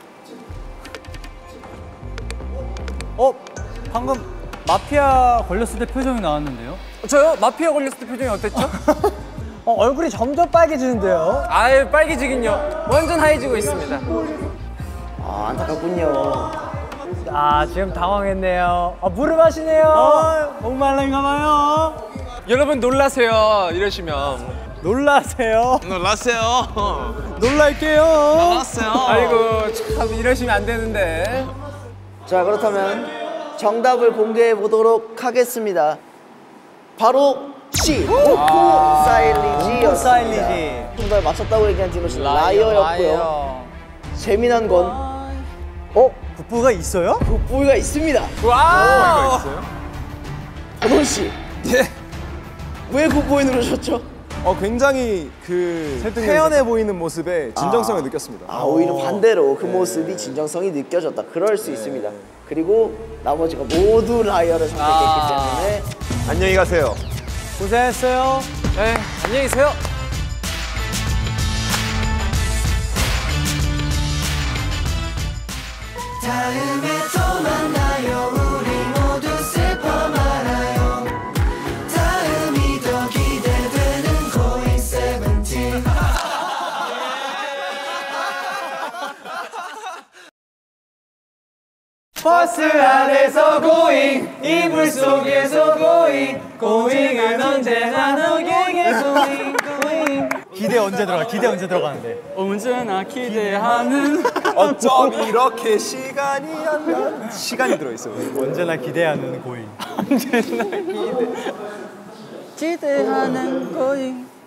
어? 방금 마피아 걸렸을 때 표정이 나왔는데요? 저요? 마피아 걸렸을 때 표정이 어땠죠? 어, 얼굴이 점점 빨개지는데요? 아유, 빨개지긴요. 완전 하얘지고 있습니다. 아 안타깝군요. 아, 지금 당황했네요. 아, 물을 마시네요. 아, 목말라인가 봐요. 여러분 놀라세요, 이러시면. 놀라세요. 놀랐어요. 놀랄게요. 놀랐어요. 아이고, 참 이러시면 안 되는데. 자, 그렇다면 정답을 공개해 보도록 하겠습니다. 바로 C 코코 사일리지였습니다. 사일리지. 정답을 맞췄다고 얘기한 디노 씨는 라이어였고요. 재미난 건 어? 굿보이가 있어요? 굿보이가 있습니다. 와우. 버논 씨. 예. 왜 굿보이 누르셨죠? 어 굉장히 그 태연해 보이는 모습에 진정성을 아. 느꼈습니다. 아, 오히려 반대로 그 모습이 진정성이 느껴졌다. 그럴 수 있습니다. 그리고 나머지가 모두 라이어를 선택했기 아. 때문에 안녕히 가세요. 고생했어요. 네, 안녕히 계세요. 다음에 또 만나요. 우리 모두 슬퍼 말아요. 다음이 더 기대되는 고잉 세븐틴. 버스 안에서 고잉, 이불 속에서 고잉, 고잉은 언제나 너에게 고잉, 고잉. 기대 언제 들어가? 기대 언제 들어가는데? 언제나 기대하는 어쩜 이렇게 시간이 안 가? 시간이 들어있어요. 언제나 기대하는 고잉. 기대하는 거잉